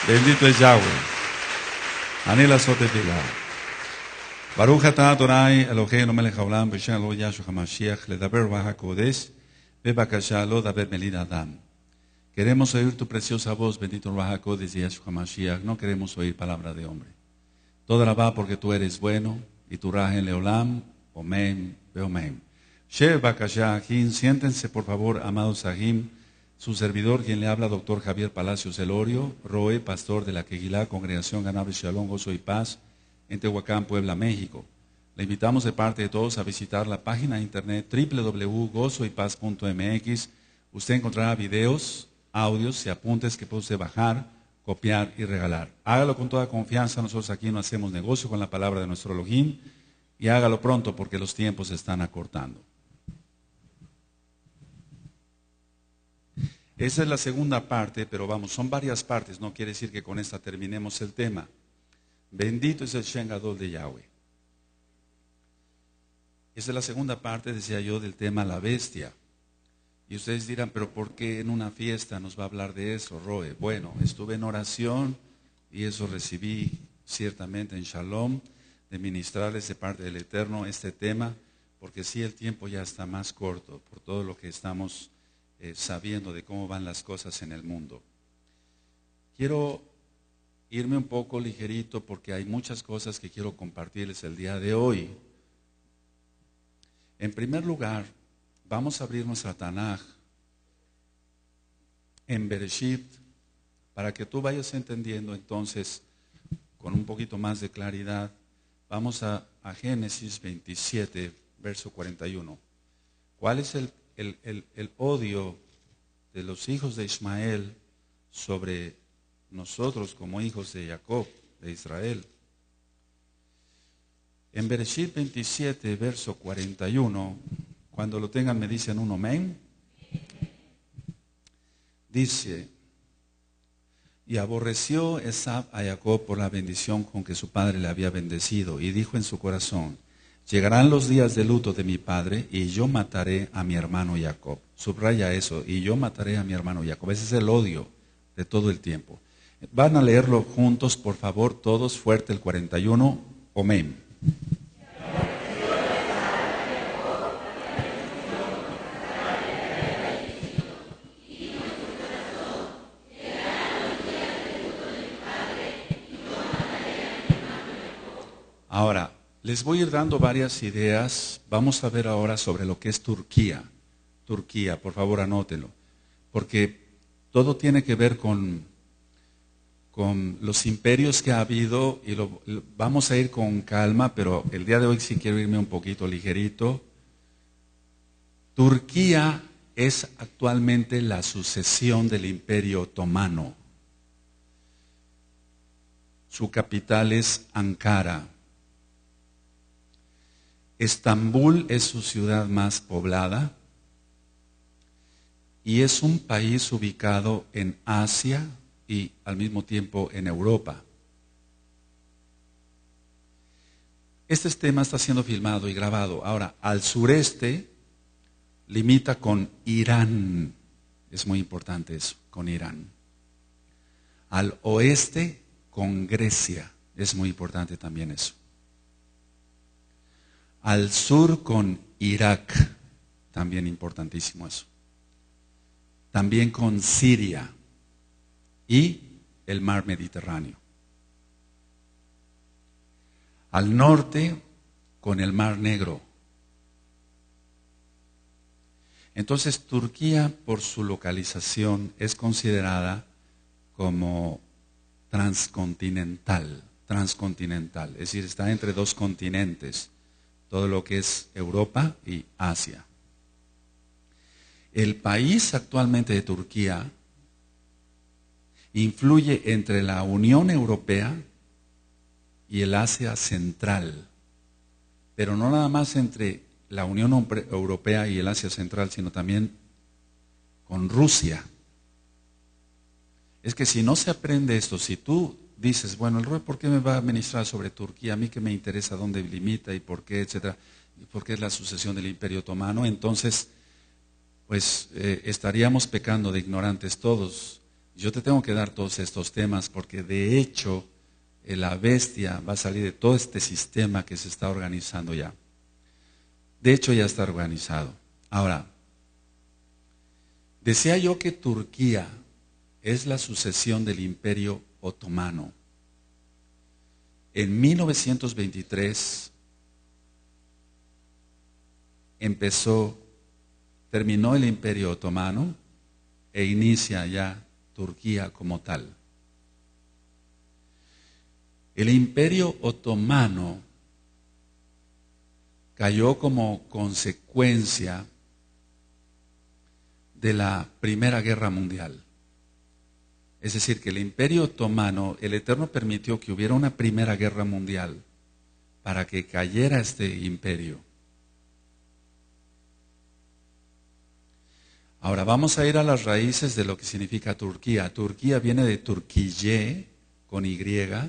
Bendito es Yahweh. Anila Sotefila. Baruch atah Adonai Eloheinu melech haolam b'shem lo Yahshua HaMashiach ledaber b'hakodesh bebakasha lo daber melid adam. Queremos oír tu preciosa voz, bendito Ruach HaKodesh y Yahshua HaMashiach. No queremos oír palabra de hombre. Toda la va porque tú eres bueno y tu raja en leolam. Omen, beomen. Shev bakasha Ahim. Siéntense por favor, amados Ahim. Su servidor, quien le habla, doctor Javier Palacios Elorio, Roe, pastor de la Kehilá, Congregación Ganab Shalom, Gozo y Paz, en Tehuacán, Puebla, México. Le invitamos de parte de todos a visitar la página de internet www.gozoypaz.mx. Usted encontrará videos, audios y apuntes que puede usted bajar, copiar y regalar. Hágalo con toda confianza. Nosotros aquí no hacemos negocio con la palabra de nuestro Elohim, y hágalo pronto porque los tiempos se están acortando. Esa es la segunda parte, pero vamos, son varias partes, no quiere decir que con esta terminemos el tema. Bendito es el Shem Gadol de Yahweh. Esa es la segunda parte, decía yo, del tema la bestia. Y ustedes dirán, pero ¿por qué en una fiesta nos va a hablar de eso, Roe? Bueno, estuve en oración y eso recibí ciertamente en Shalom, de ministrarles de parte del Eterno este tema, porque sí el tiempo ya está más corto por todo lo que estamos sabiendo de cómo van las cosas en el mundo. Quiero irme un poco ligerito porque hay muchas cosas que quiero compartirles el día de hoy. En primer lugar, vamos a abrir nuestra Tanaj en Bereshit para que tú vayas entendiendo entonces con un poquito más de claridad. Vamos a Génesis 27, verso 41. ¿Cuál es el odio de los hijos de Ismael sobre nosotros como hijos de Jacob, de Israel? En Bereshit 27, verso 41, cuando lo tengan me dicen un amén. Dice: y aborreció Esab a Jacob por la bendición con que su padre le había bendecido, y dijo en su corazón: llegarán los días de luto de mi padre y yo mataré a mi hermano Jacob. Subraya eso, y yo mataré a mi hermano Jacob. Ese es el odio de todo el tiempo. Van a leerlo juntos, por favor, todos, fuerte el 41, amén. Ahora, les voy a ir dando varias ideas. Vamos a ver ahora sobre lo que es Turquía. Turquía, por favor anótelo, porque todo tiene que ver con los imperios que ha habido y vamos a ir con calma, pero el día de hoy sí quiero irme un poquito ligerito. Turquía es actualmente la sucesión del Imperio Otomano. Su capital es Ankara. Estambul es su ciudad más poblada y es un país ubicado en Asia y al mismo tiempo en Europa. Este tema está siendo filmado y grabado. Ahora, al sureste limita con Irán, es muy importante eso, con Irán. Al oeste con Grecia, es muy importante también eso. Al sur con Irak, también importantísimo eso. También con Siria y el mar Mediterráneo. Al norte con el mar Negro. Entonces Turquía, por su localización, es considerada como transcontinental, es decir, está entre dos continentes. Todo lo que es Europa y Asia. El país actualmente de Turquía influye entre la Unión Europea y el Asia Central, pero no nada más entre la Unión Europea y el Asia Central, sino también con Rusia. Es que si no se aprende esto, si tú dices, bueno, el Roe, ¿por qué me va a ministrar sobre Turquía? A mí que me interesa dónde limita y por qué, etcétera, y por qué es la sucesión del Imperio Otomano. Entonces, pues estaríamos pecando de ignorantes todos. Yo te tengo que dar todos estos temas porque de hecho la bestia va a salir de todo este sistema que se está organizando ya. De hecho ya está organizado. Ahora, decía yo que Turquía es la sucesión del Imperio Otomano. En 1923 terminó el Imperio Otomano e inicia ya Turquía como tal. El Imperio Otomano cayó como consecuencia de la Primera Guerra Mundial. Es decir, que el Imperio Otomano, el Eterno permitió que hubiera una Primera Guerra Mundial para que cayera este imperio. Ahora vamos a ir a las raíces de lo que significa Turquía. Turquía viene de Turquille, con Y.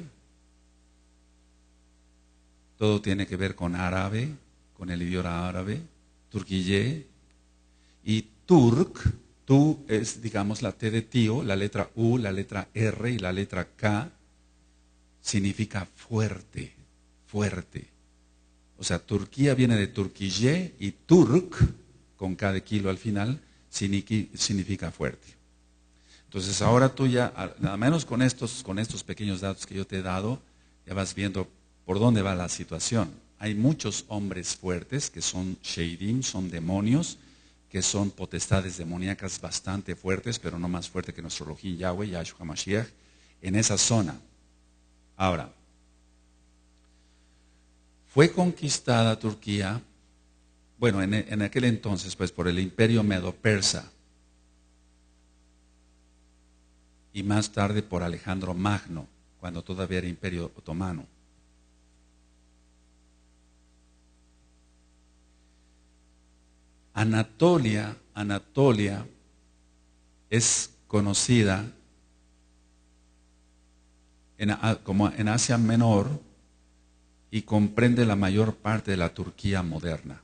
Todo tiene que ver con árabe, con el idioma árabe. Turquille. Y Turk, tú es, digamos, la T de tío, la letra U, la letra R y la letra K, significa fuerte, fuerte. O sea, Turquía viene de Turquille y Turk, con K de kilo al final, significa fuerte. Entonces ahora tú ya, nada menos con estos pequeños datos que yo te he dado, ya vas viendo por dónde va la situación. Hay muchos hombres fuertes que son sheidim, son demonios, que son potestades demoníacas bastante fuertes, pero no más fuerte que nuestro Elohim Yahweh, Yahshua HaMashiach, en esa zona. Ahora, fue conquistada Turquía, bueno, en aquel entonces, pues por el imperio medo-persa, y más tarde por Alejandro Magno, cuando todavía era imperio otomano. Anatolia es conocida como en Asia Menor y comprende la mayor parte de la Turquía moderna.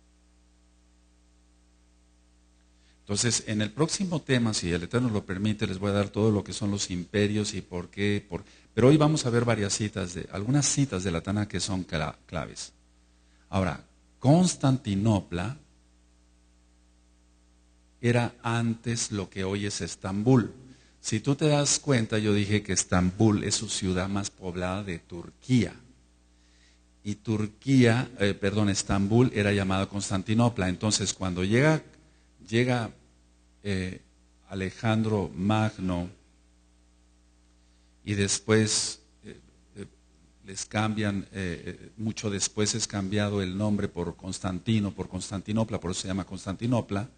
Entonces, en el próximo tema, si el Eterno lo permite, les voy a dar todo lo que son los imperios y por qué. Pero hoy vamos a ver algunas citas de la Tanaj que son claves. Ahora, Constantinopla era antes lo que hoy es Estambul. Si tú te das cuenta, yo dije que Estambul es su ciudad más poblada de Turquía. Y Estambul era llamada Constantinopla. Entonces, cuando llega Alejandro Magno y después les cambian, mucho después es cambiado el nombre por Constantinopla, por eso se llama Constantinopla.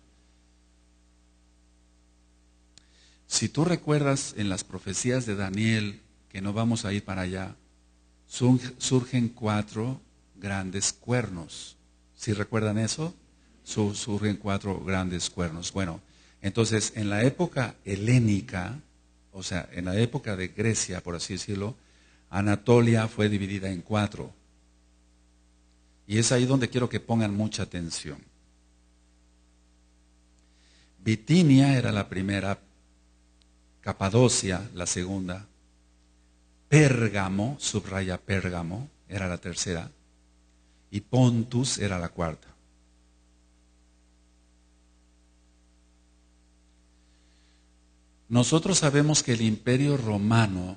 Si tú recuerdas en las profecías de Daniel, que no vamos a ir para allá, surgen 4 grandes cuernos. ¿Sí recuerdan eso? Surgen 4 grandes cuernos. Bueno, entonces en la época helénica, o sea, en la época de Grecia, por así decirlo, Anatolia fue dividida en 4. Y es ahí donde quiero que pongan mucha atención. Bitinia era la primera, Capadocia la segunda, Pérgamo, subraya Pérgamo, era la tercera, y Pontus era la cuarta. Nosotros sabemos que el imperio romano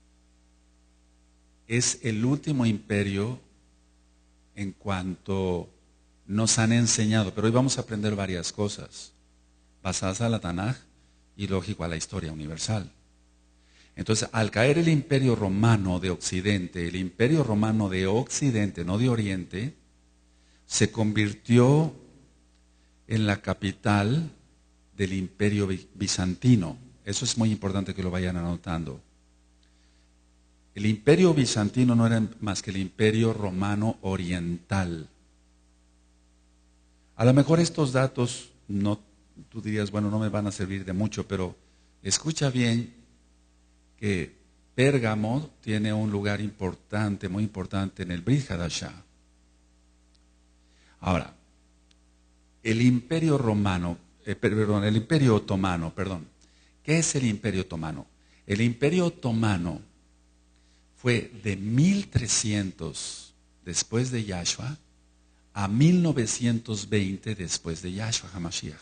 es el último imperio en cuanto nos han enseñado, pero hoy vamos a aprender varias cosas basadas a la Tanaj y lógico a la historia universal. Entonces, al caer el imperio romano de Occidente, el imperio romano de Occidente, no de Oriente, se convirtió en la capital del imperio bizantino. Eso es muy importante que lo vayan anotando. El imperio bizantino no era más que el imperio romano oriental. A lo mejor estos datos, tú dirías, bueno, no me van a servir de mucho, pero escucha bien que Pérgamo tiene un lugar importante, muy importante en el Brit Hadashah. Ahora, el imperio otomano, ¿Qué es el Imperio Otomano? El Imperio Otomano fue de 1300 después de Yahshua a 1920 después de Yahshua HaMashiach.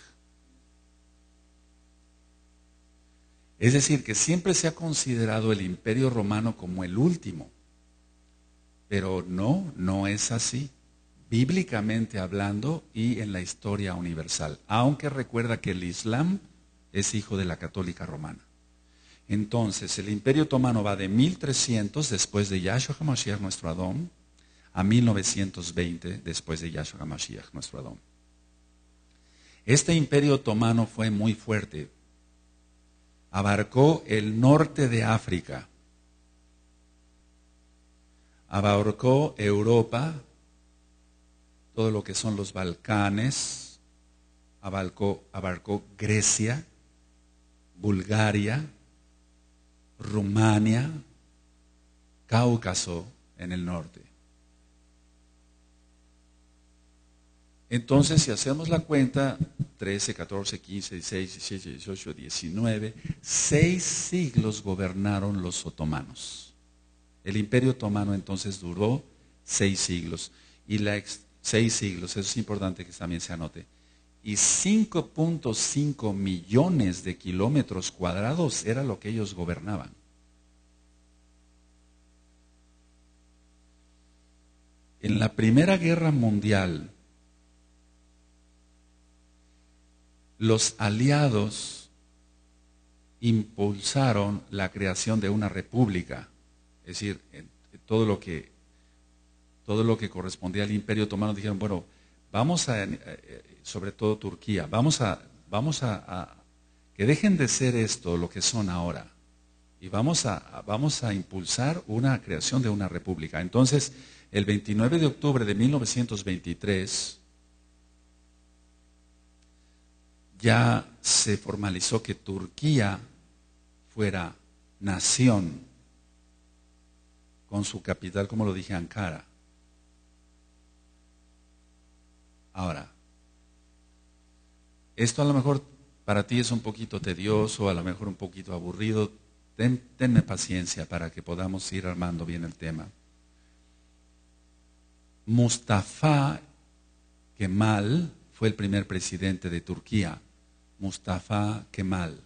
Es decir, que siempre se ha considerado el Imperio Romano como el último. Pero no es así. Bíblicamente hablando y en la historia universal. Aunque recuerda que el Islam es hijo de la Católica Romana. Entonces, el Imperio Otomano va de 1300 después de Yahshua HaMashiach, nuestro Adón, a 1920 después de Yahshua HaMashiach, nuestro Adón. Este Imperio Otomano fue muy fuerte. Abarcó el norte de África. Abarcó Europa, todo lo que son los Balcanes, abarcó Grecia, Bulgaria, Rumania, Cáucaso en el norte. Entonces, si hacemos la cuenta, 13, 14, 15, 16, 17, 18, 19, 6 siglos gobernaron los otomanos. El Imperio Otomano entonces duró 6 siglos. Y 6 siglos, eso es importante que también se anote. Y 5.5 millones de kilómetros cuadrados era lo que ellos gobernaban. En la Primera Guerra Mundial, los aliados impulsaron la creación de una república, es decir, todo lo que correspondía al Imperio Otomano. Dijeron, bueno, vamos a, sobre todo Turquía, vamos a que dejen de ser esto lo que son ahora, y vamos a impulsar una creación de una república. Entonces, el 29 de octubre de 1923, ya se formalizó que Turquía fuera nación, con su capital, como lo dije, Ankara. Ahora, esto a lo mejor para ti es un poquito tedioso, a lo mejor un poquito aburrido. Tenme paciencia para que podamos ir armando bien el tema. Mustafa Kemal fue el primer presidente de Turquía. Mustafa Kemal.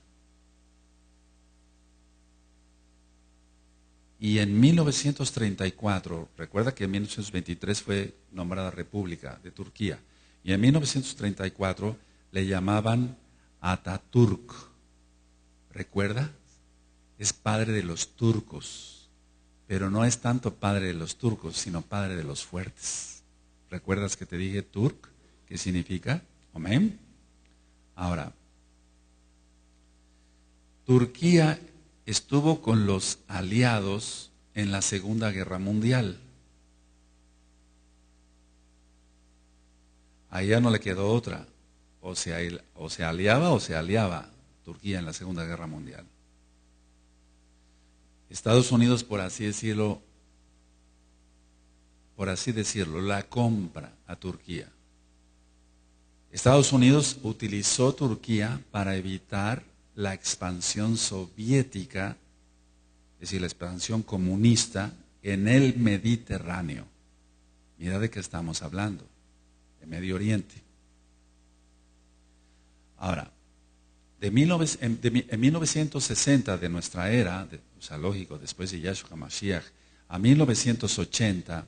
Y en 1934, recuerda que en 1923 fue nombrada República de Turquía, y en 1934 le llamaban Atatürk. ¿Recuerda? Es padre de los turcos, pero no es tanto padre de los turcos, sino padre de los fuertes. ¿Recuerdas que te dije Turk? ¿Qué significa? Amén. Ahora, Turquía estuvo con los aliados en la Segunda Guerra Mundial. A ella no le quedó otra. O se aliaba Turquía en la Segunda Guerra Mundial. Estados Unidos, por así decirlo, la compra a Turquía. Estados Unidos utilizó Turquía para evitar la expansión soviética, es decir, la expansión comunista en el Mediterráneo. Mira de qué estamos hablando, de Medio Oriente. Ahora, en 1960 de nuestra era, o sea, lógico, después de Yahshua HaMashiach, a 1980,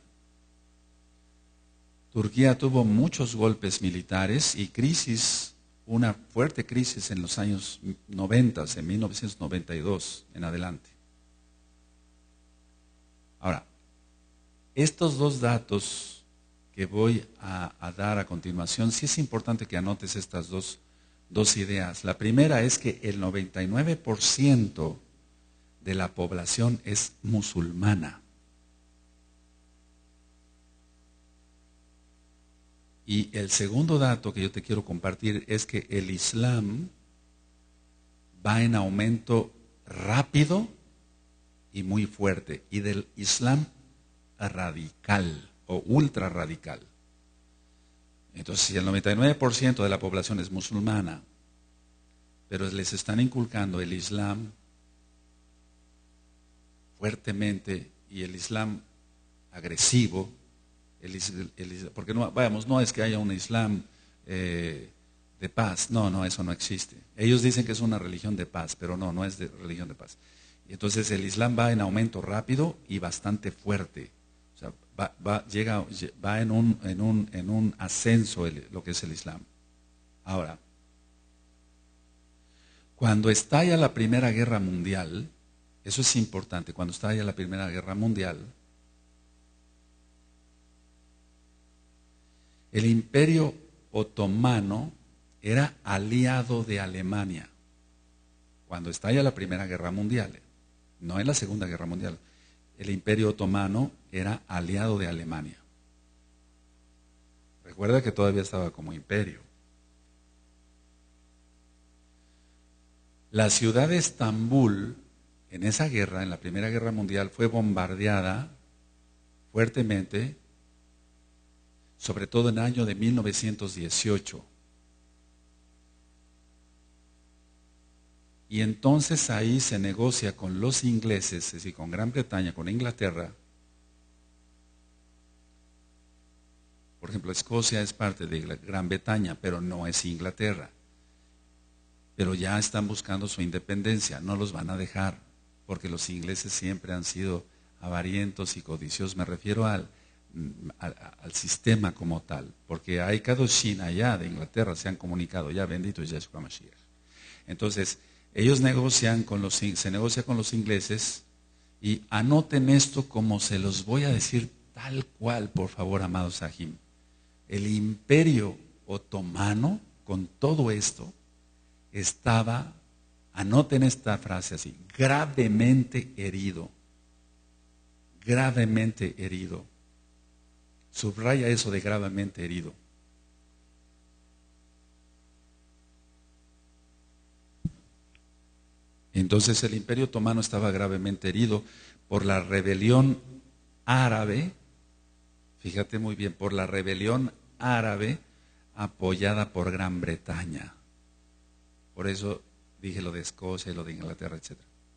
Turquía tuvo muchos golpes militares y crisis, una fuerte crisis en los años 90, en 1992 en adelante. Ahora, estos dos datos que voy a dar a continuación, sí es importante que anotes estas dos ideas. La primera es que el 99% de la población es musulmana. Y el segundo dato que yo te quiero compartir es que el Islam va en aumento rápido y muy fuerte, y del Islam radical o ultra radical. Entonces, si el 99% de la población es musulmana, pero les están inculcando el Islam fuertemente, y el Islam agresivo, porque no, vamos, no es que haya un Islam de paz, no, eso no existe. Ellos dicen que es una religión de paz, pero no es de religión de paz. Y entonces el Islam va en aumento rápido y bastante fuerte. O sea, va en un ascenso lo que es el Islam. Ahora, cuando estalla la Primera Guerra Mundial, eso es importante, cuando estalla la Primera Guerra Mundial, el Imperio Otomano era aliado de Alemania. Cuando estalla la Primera Guerra Mundial, no en la Segunda Guerra Mundial, el Imperio Otomano era aliado de Alemania. Recuerda que todavía estaba como imperio. La ciudad de Estambul, en esa guerra, en la Primera Guerra Mundial, fue bombardeada fuertemente, sobre todo en el año de 1918. Y entonces ahí se negocia con los ingleses, es decir, con Gran Bretaña, con Inglaterra. Por ejemplo, Escocia es parte de Gran Bretaña, pero no es Inglaterra. Pero ya están buscando su independencia, no los van a dejar, porque los ingleses siempre han sido avarientos y codiciosos. Me refiero al sistema como tal, porque hay Kadoshin allá de Inglaterra, se han comunicado, ya bendito es Yeshua Mashiach. Entonces, ellos se negocia con los ingleses, y anoten esto como se los voy a decir tal cual, por favor, amados Sahim. El Imperio Otomano, con todo esto, estaba, anoten esta frase así, gravemente herido. Gravemente herido. Subraya eso de gravemente herido. Entonces el Imperio Otomano estaba gravemente herido por la rebelión árabe, fíjate muy bien, por la rebelión árabe apoyada por Gran Bretaña. Por eso dije lo de Escocia y lo de Inglaterra, etc.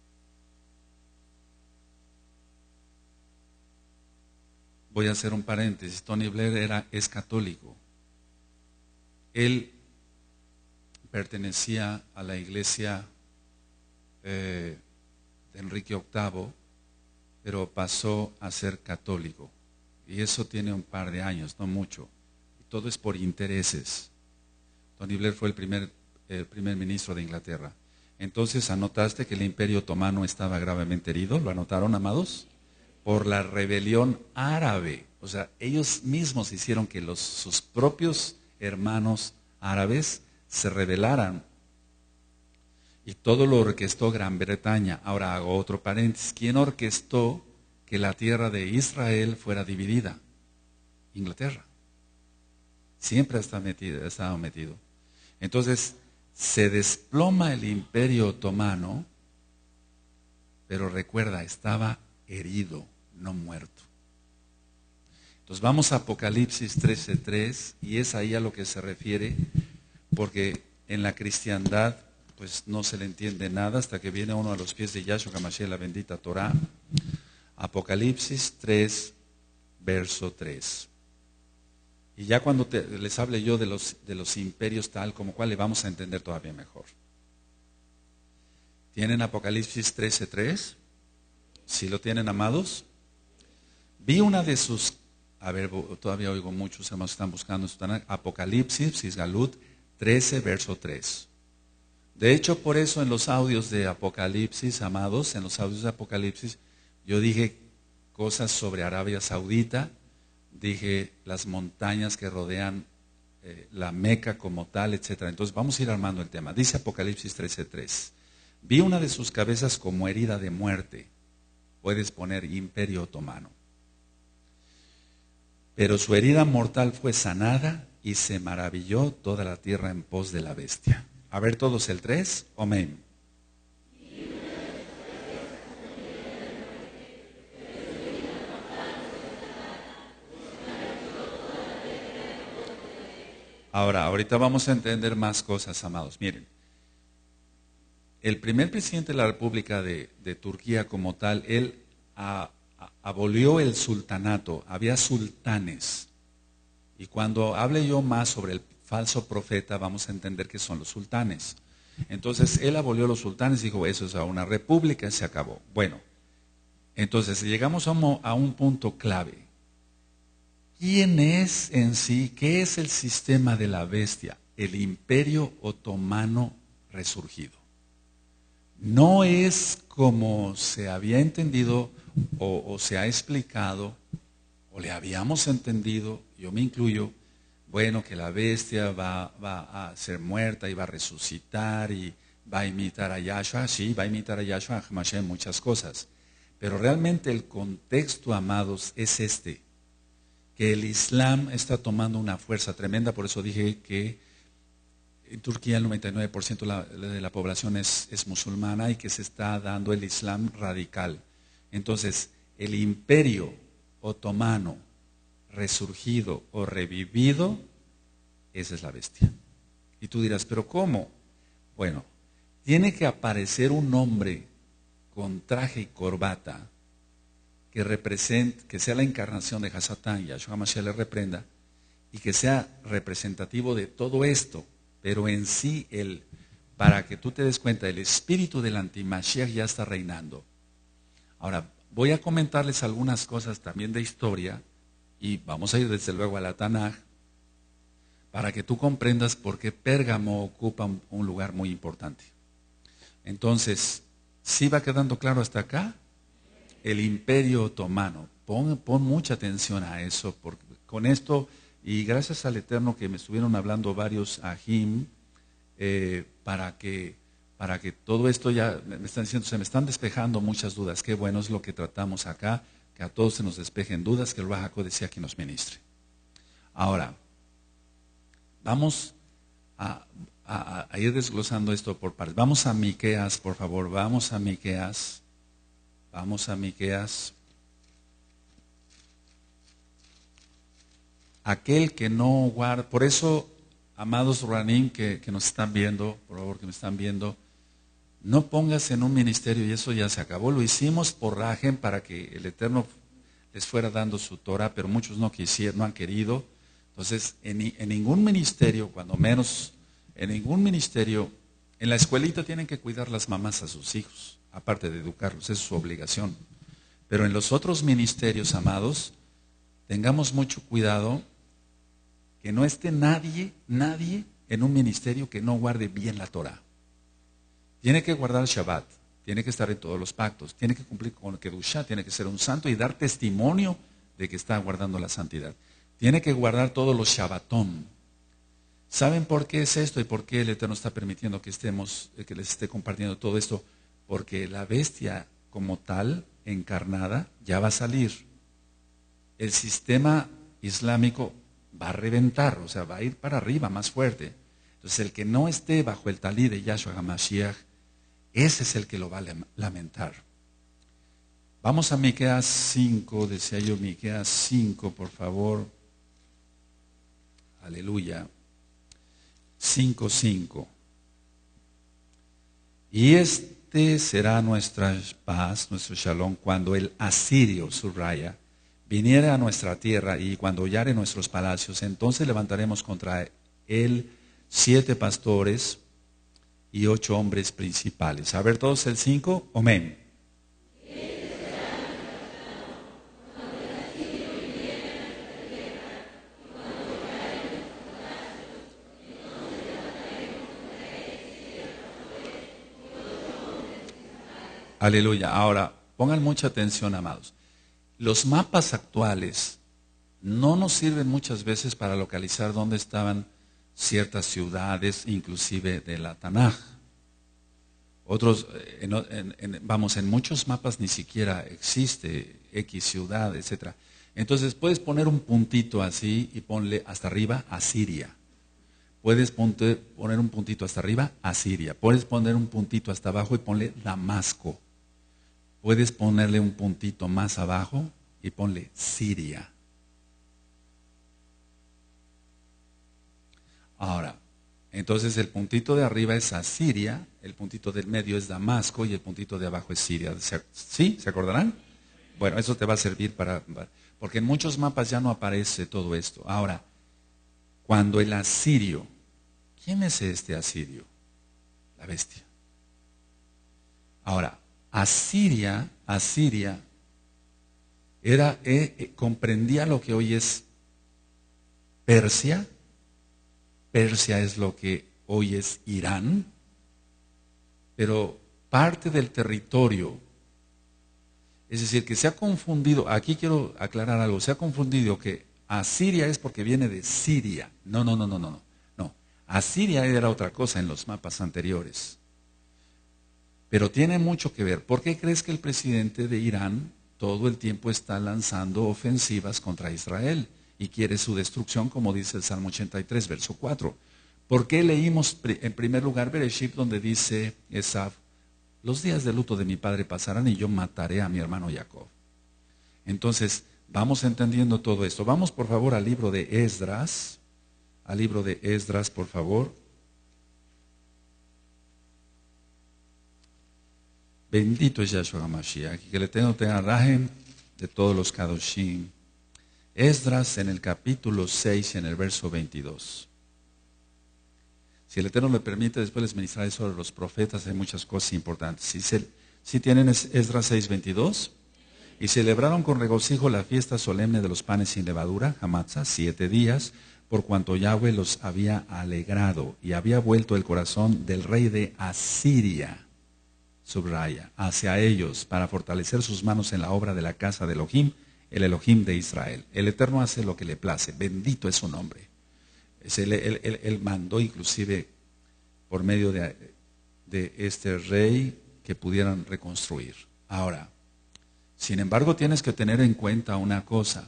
Voy a hacer un paréntesis. Tony Blair es católico. Él pertenecía a la iglesia de Enrique VIII, pero pasó a ser católico. Y eso tiene un par de años, no mucho. Y todo es por intereses. Tony Blair fue el primer ministro de Inglaterra. Entonces, ¿anotaste que el Imperio Otomano estaba gravemente herido? ¿Lo anotaron, amados? Por la rebelión árabe. O sea, ellos mismos hicieron que sus propios hermanos árabes se rebelaran. Y todo lo orquestó Gran Bretaña. Ahora hago otro paréntesis. ¿Quién orquestó que la tierra de Israel fuera dividida? Inglaterra. Siempre ha estado metido. Entonces, se desploma el Imperio Otomano, pero recuerda, estaba herido, no muerto. Entonces vamos a Apocalipsis 13:3, y es ahí a lo que se refiere, porque en la cristiandad pues no se le entiende nada hasta que viene uno a los pies de Yahshua HaMashiach, la bendita Torah. Apocalipsis 3, verso 3. Y ya cuando les hable yo de los imperios tal como cual, le vamos a entender todavía mejor. ¿Tienen Apocalipsis 13:3? ¿Sí lo tienen, amados? Vi una de sus, todavía oigo muchos hermanos que están buscando, Apocalipsis, Sisgalut 13, verso 3. De hecho, por eso en los audios de Apocalipsis, amados, en los audios de Apocalipsis, yo dije cosas sobre Arabia Saudita, dije las montañas que rodean la Meca como tal, etc. Entonces vamos a ir armando el tema. Dice Apocalipsis 13:3. Vi una de sus cabezas como herida de muerte. Puedes poner Imperio Otomano. Pero su herida mortal fue sanada y se maravilló toda la tierra en pos de la bestia. A ver todos el 3, amén. Ahora, ahorita vamos a entender más cosas, amados. Miren, el primer presidente de la República de Turquía como tal, él abolió el sultanato, había sultanes. Y cuando hable yo más sobre el falso profeta, vamos a entender que son los sultanes. Entonces, él abolió los sultanes y dijo, eso es una república y se acabó. Bueno, entonces llegamos a un punto clave. ¿Quién es en sí? ¿Qué es el sistema de la bestia? El Imperio Otomano resurgido. No es como se había entendido o se ha explicado, o le habíamos entendido, yo me incluyo, bueno, que la bestia va a ser muerta y va a resucitar y va a imitar a Yahshua, sí, va a imitar a Yahshua, a Hamashiach, muchas cosas. Pero realmente el contexto, amados, es este, que el Islam está tomando una fuerza tremenda, por eso dije que en Turquía el 99% de la población es musulmana y que se está dando el Islam radical. Entonces, el Imperio Otomano resurgido o revivido, esa es la bestia. Y tú dirás, ¿pero cómo? Bueno, tiene que aparecer un hombre con traje y corbata que represente, que sea la encarnación de Hasatán, Yahshua Mashiach le reprenda, y que sea representativo de todo esto, pero en sí, para que tú te des cuenta, el espíritu del antimashiach ya está reinando. Ahora, voy a comentarles algunas cosas también de historia, y vamos a ir desde luego a la Tanaj, para que tú comprendas por qué Pérgamo ocupa un lugar muy importante. Entonces, ¿sí va quedando claro hasta acá? El Imperio Otomano. Pon mucha atención a eso, porque con esto, y gracias al Eterno que me estuvieron hablando varios ajim, para que todo esto ya, me están diciendo, se me están despejando muchas dudas. Qué bueno es lo que tratamos acá, que a todos se nos despejen dudas, que el Ruach HaKodesh sea quien nos ministre. Ahora, vamos a ir desglosando esto por partes. Vamos a Miqueas, por favor, vamos a Miqueas. Vamos a Miqueas. Aquel que no guarda, por eso, amados Ranim que nos están viendo, por favor que me están viendo, no pongas en un ministerio, y eso ya se acabó, lo hicimos por Rajem para que el Eterno les fuera dando su Torah, pero muchos no quisieron, no han querido. Entonces, en ningún ministerio, cuando menos, en ningún ministerio, en la escuelita tienen que cuidar las mamás a sus hijos, aparte de educarlos, esa es su obligación. Pero en los otros ministerios, amados, tengamos mucho cuidado que no esté nadie en un ministerio que no guarde bien la Torah. Tiene que guardar el Shabbat, tiene que estar en todos los pactos, tiene que cumplir con Kedushá, tiene que ser un santo y dar testimonio de que está guardando la santidad. Tiene que guardar todos los Shabbatón. ¿Saben por qué es esto y por qué el Eterno está permitiendo que les esté compartiendo todo esto? Porque la bestia como tal, encarnada, ya va a salir. El sistema islámico va a reventar, o sea, va a ir para arriba más fuerte. Entonces, el que no esté bajo el talí de Yahshua HaMashiach, ese es el que lo va a lamentar. Vamos a Miqueas 5, decía yo, Miqueas 5, por favor. Aleluya. 5:5. Y este será nuestra paz, nuestro shalom, cuando el asirio, subraya, viniera a nuestra tierra y cuando hollare nuestros palacios, entonces levantaremos contra él 7 pastores y 8 hombres principales. A ver todos el 5, amén. Aleluya. Ahora, pongan mucha atención, amados. Los mapas actuales no nos sirven muchas veces para localizar dónde estaban ciertas ciudades, inclusive de la Tanaj. Otros, en muchos mapas ni siquiera existe X ciudad, etc. Entonces puedes poner un puntito así y ponle hasta arriba Asiria. Puedes poner un puntito hasta arriba Asiria. Puedes poner un puntito hasta abajo y ponle Damasco. Puedes ponerle un puntito más abajo y ponle Siria. Ahora, Entonces el puntito de arriba es Asiria, el puntito del medio es Damasco y el puntito de abajo es Siria. ¿Sí? ¿Se acordarán? Bueno, eso te va a servir porque en muchos mapas ya no aparece todo esto. Ahora, cuando el asirio, ¿quién es este asirio? La bestia. Ahora, Asiria comprendía lo que hoy es Persia. Persia es lo que hoy es Irán, pero parte del territorio, es decir, que se ha confundido, aquí quiero aclarar algo, se ha confundido que Asiria es porque viene de Siria. No. Asiria era otra cosa en los mapas anteriores. Pero tiene mucho que ver. ¿Por qué crees que el presidente de Irán todo el tiempo está lanzando ofensivas contra Israel y quiere su destrucción, como dice el Salmo 83, verso 4? ¿Por qué leímos en primer lugar Bereshit, donde dice Esaf, los días de luto de mi padre pasarán y yo mataré a mi hermano Jacob? Entonces, vamos entendiendo todo esto. Vamos por favor al libro de Esdras, por favor. Bendito es Yahshua HaMashiach, que el Eterno tenga rajem de todos los Kadoshim. Esdras en el capítulo 6, en el verso 22. Si el Eterno me permite, después les ministraré sobre los profetas, hay muchas cosas importantes. Si tienen Esdras 6, 22. Y celebraron con regocijo la fiesta solemne de los panes sin levadura, Hamatzah, 7 días, por cuanto Yahweh los había alegrado y había vuelto el corazón del rey de Asiria, subraya, hacia ellos, para fortalecer sus manos en la obra de la casa de Elohim, el Elohim de Israel. El Eterno hace lo que le place, bendito es su nombre. Él mandó inclusive por medio de este rey que pudieran reconstruir. Ahora, sin embargo, tienes que tener en cuenta una cosa,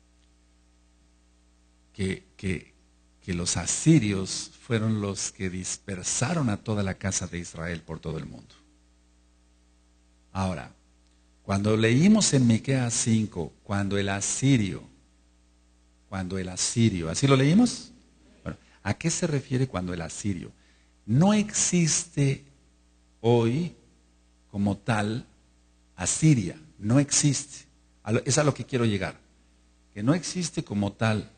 que los asirios fueron los que dispersaron a toda la casa de Israel por todo el mundo. Ahora, cuando leímos en Miqueas 5, cuando el asirio, ¿así lo leímos? Bueno, ¿a qué se refiere cuando el asirio? No existe hoy como tal Asiria, no existe. Es a lo que quiero llegar, que no existe como tal.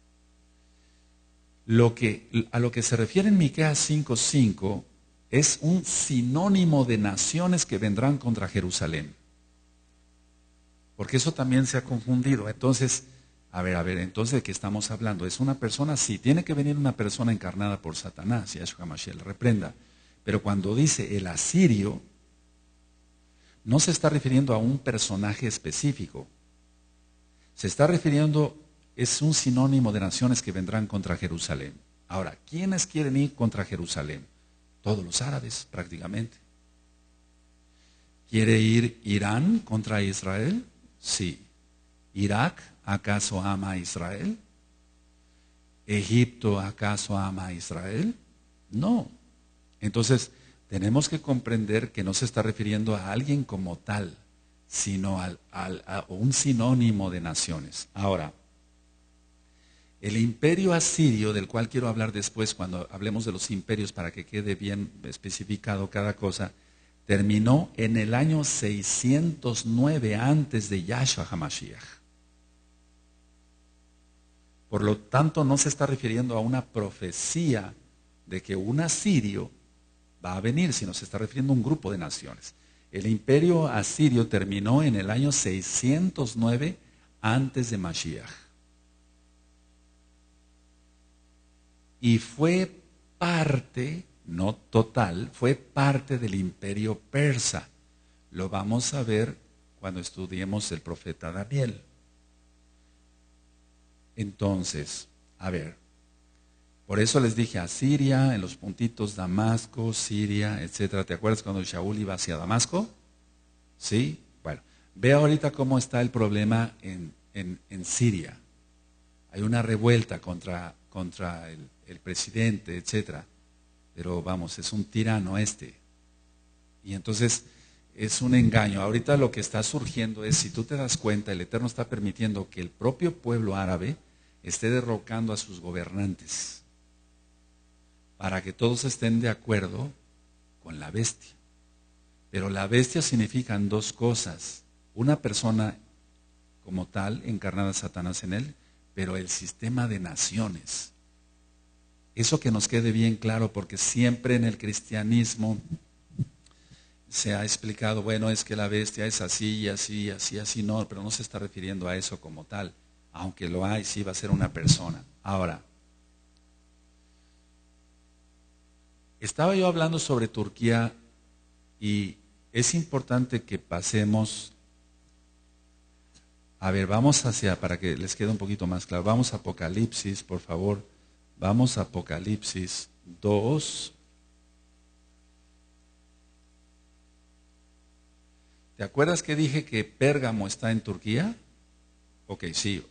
A lo que se refiere en Miqueas 5:5 es un sinónimo de naciones que vendrán contra Jerusalén. Porque eso también se ha confundido. Entonces, entonces ¿de qué estamos hablando? ¿Es una persona? Sí, tiene que venir una persona encarnada por Satanás, Yahshua HaMashiach le reprenda. Pero cuando dice el asirio, no se está refiriendo a un personaje específico. Se está refiriendo, es un sinónimo de naciones que vendrán contra Jerusalén. Ahora, ¿quiénes quieren ir contra Jerusalén? Todos los árabes, prácticamente. ¿Quiere ir Irán contra Israel? Sí. ¿Irak acaso ama a Israel? ¿Egipto acaso ama a Israel? No. Entonces, tenemos que comprender que no se está refiriendo a alguien como tal, sino a un sinónimo de naciones. Ahora, el imperio asirio, del cual quiero hablar después cuando hablemos de los imperios para que quede bien especificado cada cosa, terminó en el año 609 antes de Yahshua HaMashiach. Por lo tanto, no se está refiriendo a una profecía de que un asirio va a venir, sino se está refiriendo a un grupo de naciones. El imperio asirio terminó en el año 609 antes de Mashiach. Y fue parte, no total, fue parte del imperio persa. Lo vamos a ver cuando estudiemos el profeta Daniel. Entonces, por eso les dije Asiria, en los puntitos Damasco, Siria, etcétera. ¿Te acuerdas cuando Shaul iba hacia Damasco? ¿Sí? Bueno, ve ahorita cómo está el problema en Siria. Hay una revuelta contra el presidente, etcétera. Pero vamos, es un tirano este. Y entonces es un engaño. Ahorita lo que está surgiendo es, si tú te das cuenta, el Eterno está permitiendo que el propio pueblo árabe esté derrocando a sus gobernantes. para que todos estén de acuerdo con la bestia. Pero la bestia significan dos cosas: una persona como tal, encarnada Satanás en él, pero el sistema de naciones. Eso que nos quede bien claro, porque siempre en el cristianismo se ha explicado, bueno, es que la bestia es así, así, así, así, no, pero no se está refiriendo a eso como tal. Aunque lo hay, sí va a ser una persona. Ahora, estaba yo hablando sobre Turquía y es importante que pasemos, a ver, vamos para que les quede un poquito más claro, vamos a Apocalipsis, por favor, vamos a Apocalipsis 2. ¿Te acuerdas que dije que Pérgamo está en Turquía? Ok, sí.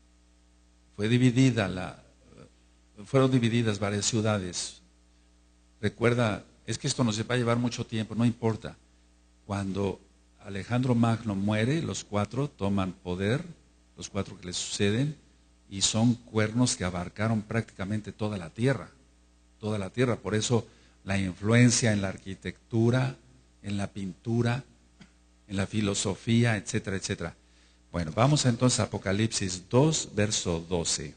Fueron divididas varias ciudades. Recuerda, es que esto nos va a llevar mucho tiempo, no importa. Cuando Alejandro Magno muere, los 4 toman poder, los 4 que le suceden, y son cuernos que abarcaron prácticamente toda la tierra. Toda la tierra. Por eso la influencia en la arquitectura, en la pintura, en la filosofía, etcétera, etcétera. Bueno, vamos entonces a Apocalipsis 2, verso 12.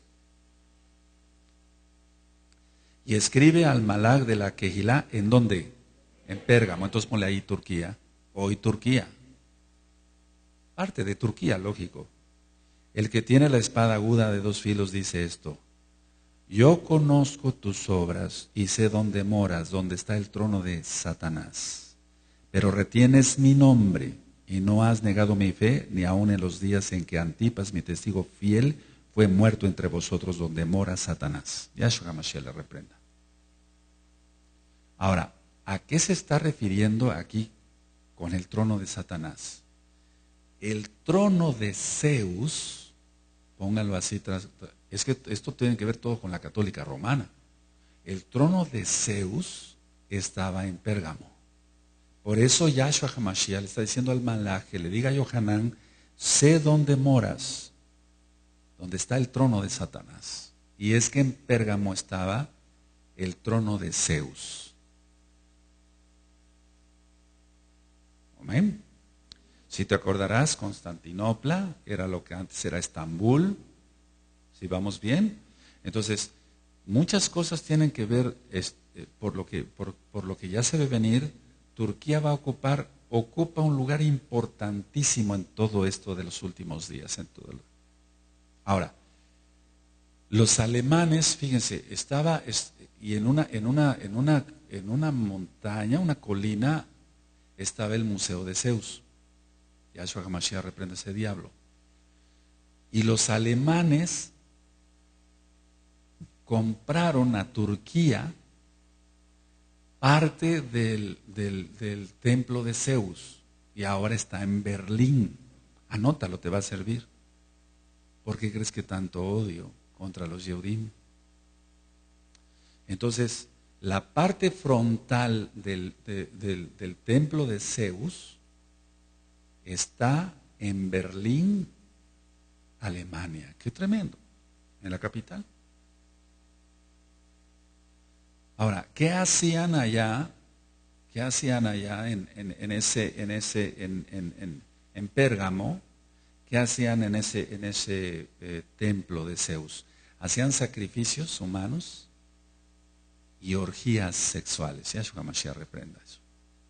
Y escribe al Malach de la Kehilá, ¿en dónde? En Pérgamo. Entonces ponle ahí Turquía. Hoy Turquía. Parte de Turquía, lógico. El que tiene la espada aguda de 2 filos dice esto: yo conozco tus obras y sé dónde moras, donde está el trono de Satanás. Pero retienes mi nombre y no has negado mi fe, ni aun en los días en que Antipas, mi testigo fiel, fue muerto entre vosotros, donde mora Satanás. Yahshua HaMashiach le reprenda. Ahora, ¿a qué se está refiriendo aquí con el trono de Satanás? El trono de Zeus, póngalo así, es que esto tiene que ver todo con la católica romana. El trono de Zeus estaba en Pérgamo. Por eso Yahshua HaMashiach le está diciendo al Malach que le diga a Yohanan: sé dónde moras, donde está el trono de Satanás. Y es que en Pérgamo estaba el trono de Zeus. Amén. Si te acordarás, Constantinopla era lo que antes era Estambul. ¿Sí vamos bien? Entonces, muchas cosas tienen que ver, por lo que ya se ve venir. Turquía ocupa un lugar importantísimo en todo esto de los últimos días. Ahora, los alemanes, fíjense, y en una montaña, una colina, estaba el Museo de Zeus. Yahshua HaMashiach reprende ese diablo. Y los alemanes compraron a Turquía parte del templo de Zeus, y ahora está en Berlín. Anótalo, te va a servir. ¿Por qué crees que tanto odio contra los Yehudim? Entonces, la parte frontal del templo de Zeus está en Berlín, Alemania. Qué tremendo, en la capital. Ahora, ¿qué hacían allá? ¿Qué hacían allá en Pérgamo? ¿Qué hacían en ese templo de Zeus? Hacían sacrificios humanos y orgías sexuales. Yahshua HaMashiach reprenda eso.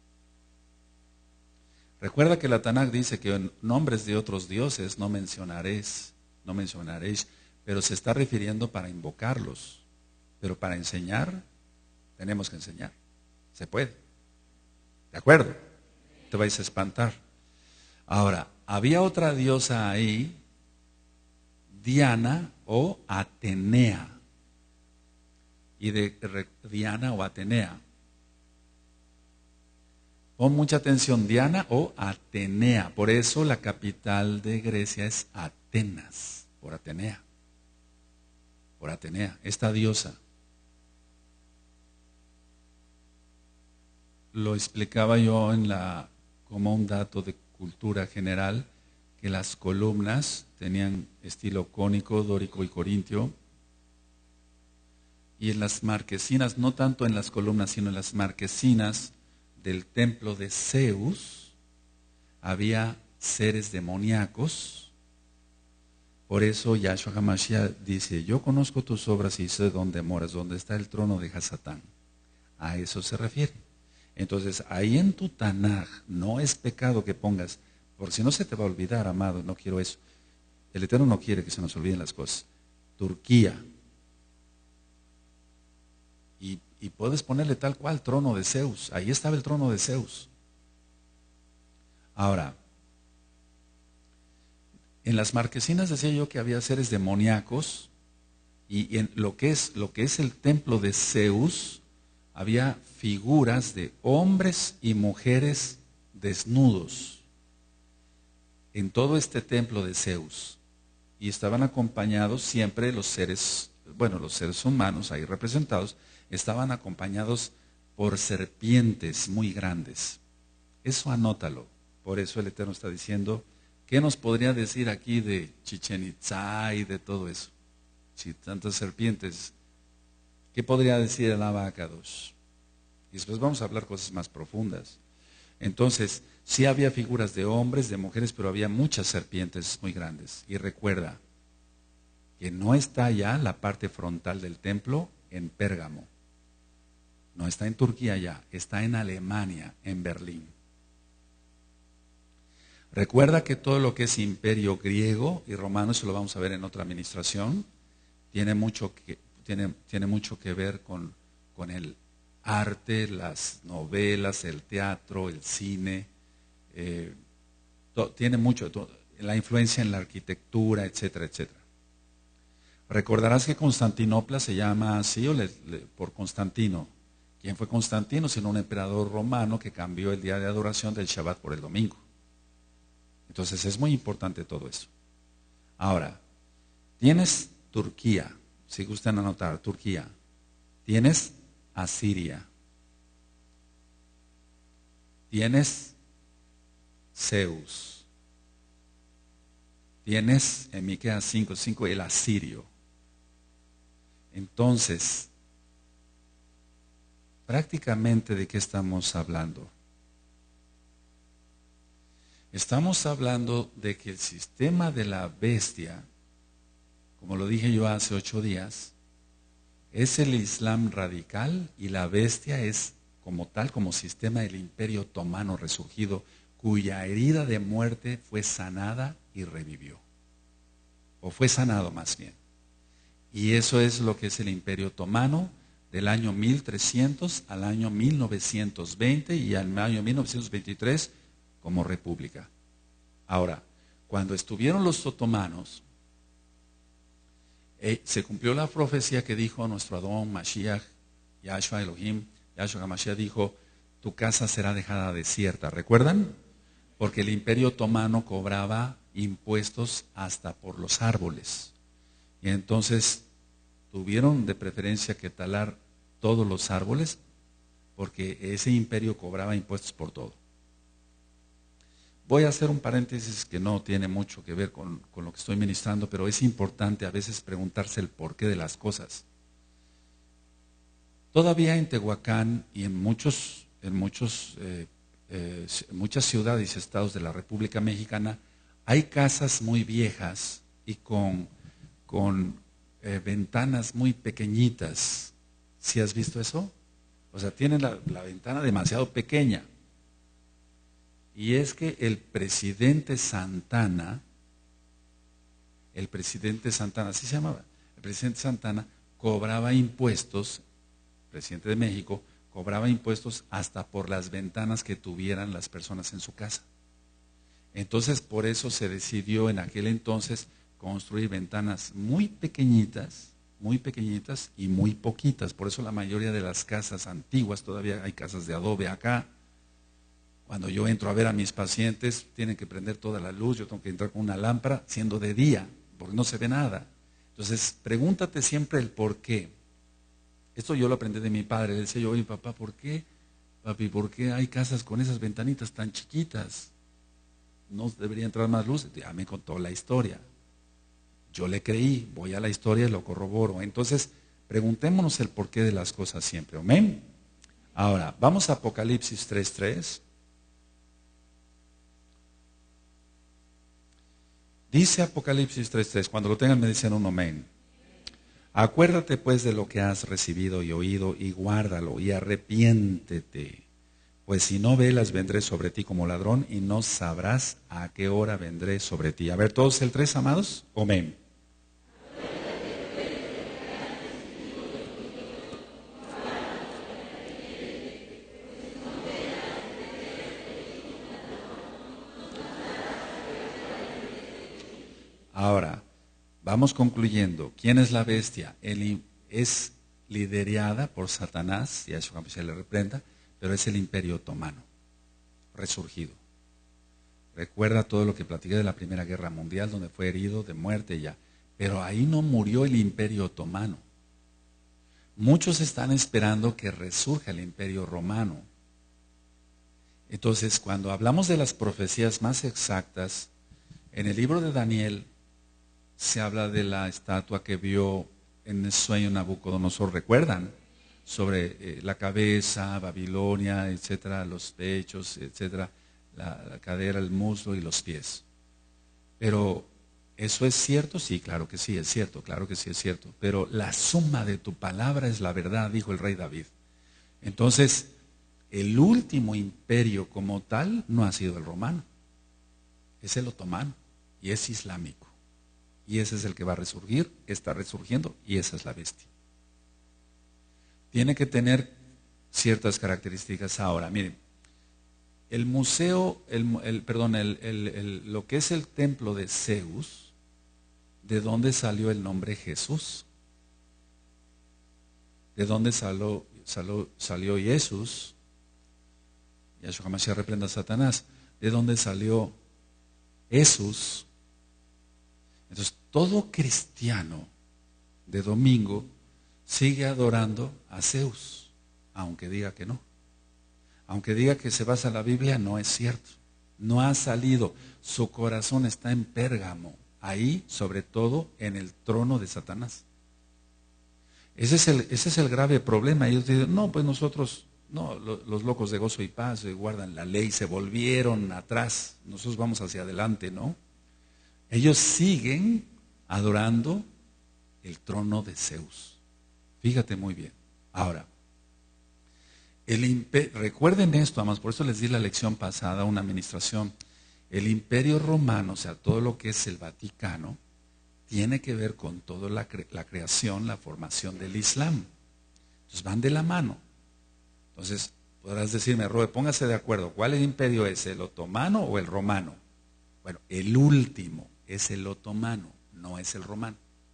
Recuerda que la Tanakh dice que en nombres de otros dioses no mencionaréis, pero se está refiriendo para invocarlos. Pero para enseñar, tenemos que enseñar. Se puede. ¿De acuerdo? Te vais a espantar. Ahora, había otra diosa ahí, Diana o Atenea. Y de Diana o Atenea. Pon mucha atención, Diana o Atenea. Por eso la capital de Grecia es Atenas, por Atenea. Por Atenea, esta diosa. Lo explicaba yo como un dato de cultura general, que las columnas tenían estilo cónico, dórico y corintio. Y en las marquesinas, no tanto en las columnas, sino en las marquesinas del templo de Zeus, había seres demoníacos. Por eso Yahshua HaMashiach dice, yo conozco tus obras y sé dónde moras, dónde está el trono de Hasatán. A eso se refiere. Entonces, ahí en tu Tanaj no es pecado que pongas, porque si no se te va a olvidar, amado, no quiero eso. El Eterno no quiere que se nos olviden las cosas. Turquía. Y puedes ponerle tal cual, trono de Zeus. Ahí estaba el trono de Zeus. Ahora, en las marquesinas decía yo que había seres demoníacos, y en lo que es el templo de Zeus, había figuras de hombres y mujeres desnudos en todo este templo de Zeus. Y estaban acompañados siempre los seres humanos ahí representados, estaban acompañados por serpientes muy grandes. Eso anótalo. Por eso el Eterno está diciendo, ¿qué nos podría decir aquí de Chichén Itzá y de todo eso? Si tantas serpientes, ¿qué podría decir el Abba Akadosh? Y después vamos a hablar cosas más profundas. Entonces, sí había figuras de hombres, de mujeres, pero había muchas serpientes muy grandes. Y recuerda que no está ya la parte frontal del templo en Pérgamo. No está en Turquía ya, está en Alemania, en Berlín. Recuerda que todo lo que es imperio griego y romano, eso lo vamos a ver en otra administración, tiene mucho que ver con el arte, las novelas, el teatro, el cine, tiene mucho, la influencia en la arquitectura, etcétera, etcétera. Recordarás que Constantinopla se llama así por Constantino. ¿Quién fue Constantino? Sino un emperador romano que cambió el día de adoración del Shabbat por el domingo. Entonces es muy importante todo eso. Ahora, tienes Turquía, si gustan anotar, Turquía. Tienes Asiria. Tienes Zeus. Tienes en Miqueas 5:5 el asirio. Entonces, prácticamente ¿de qué estamos hablando? Estamos hablando de que el sistema de la bestia, como lo dije yo hace 8 días, es el Islam radical y la bestia es como tal, como sistema del Imperio Otomano resurgido, cuya herida de muerte fue sanada y revivió. O fue sanado más bien. Y eso es lo que es el Imperio Otomano del año 1300 al año 1920 y al año 1923 como república. Ahora, cuando estuvieron los otomanos, se cumplió la profecía que dijo nuestro Adón Mashiach, Yahshua Elohim, Yahshua HaMashiach dijo, tu casa será dejada desierta. ¿Recuerdan? Porque el Imperio Otomano cobraba impuestos hasta por los árboles. Y entonces tuvieron de preferencia que talar todos los árboles porque ese imperio cobraba impuestos por todo. Voy a hacer un paréntesis que no tiene mucho que ver con lo que estoy ministrando, pero es importante a veces preguntarse el porqué de las cosas. Todavía en Tehuacán y en muchas ciudades y estados de la República Mexicana hay casas muy viejas y con ventanas muy pequeñitas. ¿Sí has visto eso? O sea, tienen la ventana demasiado pequeña. Y es que el presidente Santana, así se llamaba, el presidente Santana cobraba impuestos, presidente de México, cobraba impuestos hasta por las ventanas que tuvieran las personas en su casa. Entonces, por eso se decidió en aquel entonces construir ventanas muy pequeñitas y muy poquitas. Por eso la mayoría de las casas antiguas, todavía hay casas de adobe acá. Cuando yo entro a ver a mis pacientes, tienen que prender toda la luz, yo tengo que entrar con una lámpara, siendo de día, porque no se ve nada. Entonces, pregúntate siempre el por qué. Esto yo lo aprendí de mi padre. Le decía yo, oye papá, ¿por qué? Papi, ¿por qué hay casas con esas ventanitas tan chiquitas? ¿No debería entrar más luz? Ya me contó la historia. Yo le creí, voy a la historia y lo corroboro. Entonces, Preguntémonos el porqué de las cosas siempre. Amén. Ahora, vamos a Apocalipsis 3:3. Dice Apocalipsis 3:3, cuando lo tengan me dicen un amén. Acuérdate pues de lo que has recibido y oído y guárdalo y arrepiéntete. Pues si no velas vendré sobre ti como ladrón y no sabrás a qué hora vendré sobre ti. A ver, todos el 3, amados. Amén. Ahora, vamos concluyendo. ¿Quién es la bestia? Es liderada por Satanás, y a eso se le reprenda, pero es el Imperio Otomano, resurgido. Recuerda todo lo que platiqué de la Primera Guerra Mundial, donde fue herido de muerte ya. Pero ahí no murió el Imperio Otomano. Muchos están esperando que resurja el Imperio Romano. Entonces, cuando hablamos de las profecías más exactas, en el libro de Daniel se habla de la estatua que vio en el sueño Nabucodonosor, ¿recuerdan? Sobre la cabeza, Babilonia, etcétera, los pechos, etcétera, la cadera, el muslo y los pies. Pero, ¿eso es cierto? Sí, claro que sí, es cierto, claro que sí es cierto. Pero la suma de tu palabra es la verdad, dijo el rey David. Entonces, el último imperio como tal no ha sido el romano, es el otomano y es islámico. Y ese es el que va a resurgir, está resurgiendo y esa es la bestia. Tiene que tener ciertas características. Ahora, miren, el museo, lo que es el templo de Zeus, ¿de dónde salió el nombre Jesús? ¿De dónde salió Jesús? Yahshua Mashiach reprenda a Satanás. ¿De dónde salió Jesús? Entonces, todo cristiano de domingo sigue adorando a Zeus, aunque diga que no. Aunque diga que se basa en la Biblia, no es cierto. No ha salido. Su corazón está en Pérgamo, ahí, sobre todo, en el trono de Satanás. Ese es el grave problema. Ellos dicen, no, pues nosotros, no, los locos de gozo y paz guardan la ley, se volvieron atrás, nosotros vamos hacia adelante, ¿no? Ellos siguen adorando el trono de Zeus. Fíjate muy bien. Ahora, recuerden esto, amados, por eso les di la lección pasada, una administración. El Imperio Romano, o sea, todo lo que es el Vaticano, tiene que ver con toda la creación, la formación del Islam. Entonces van de la mano. Entonces, podrás decirme, Roe, póngase de acuerdo, ¿cuál imperio es? ¿El otomano o el romano? Bueno, el último es el otomano, no es el romano.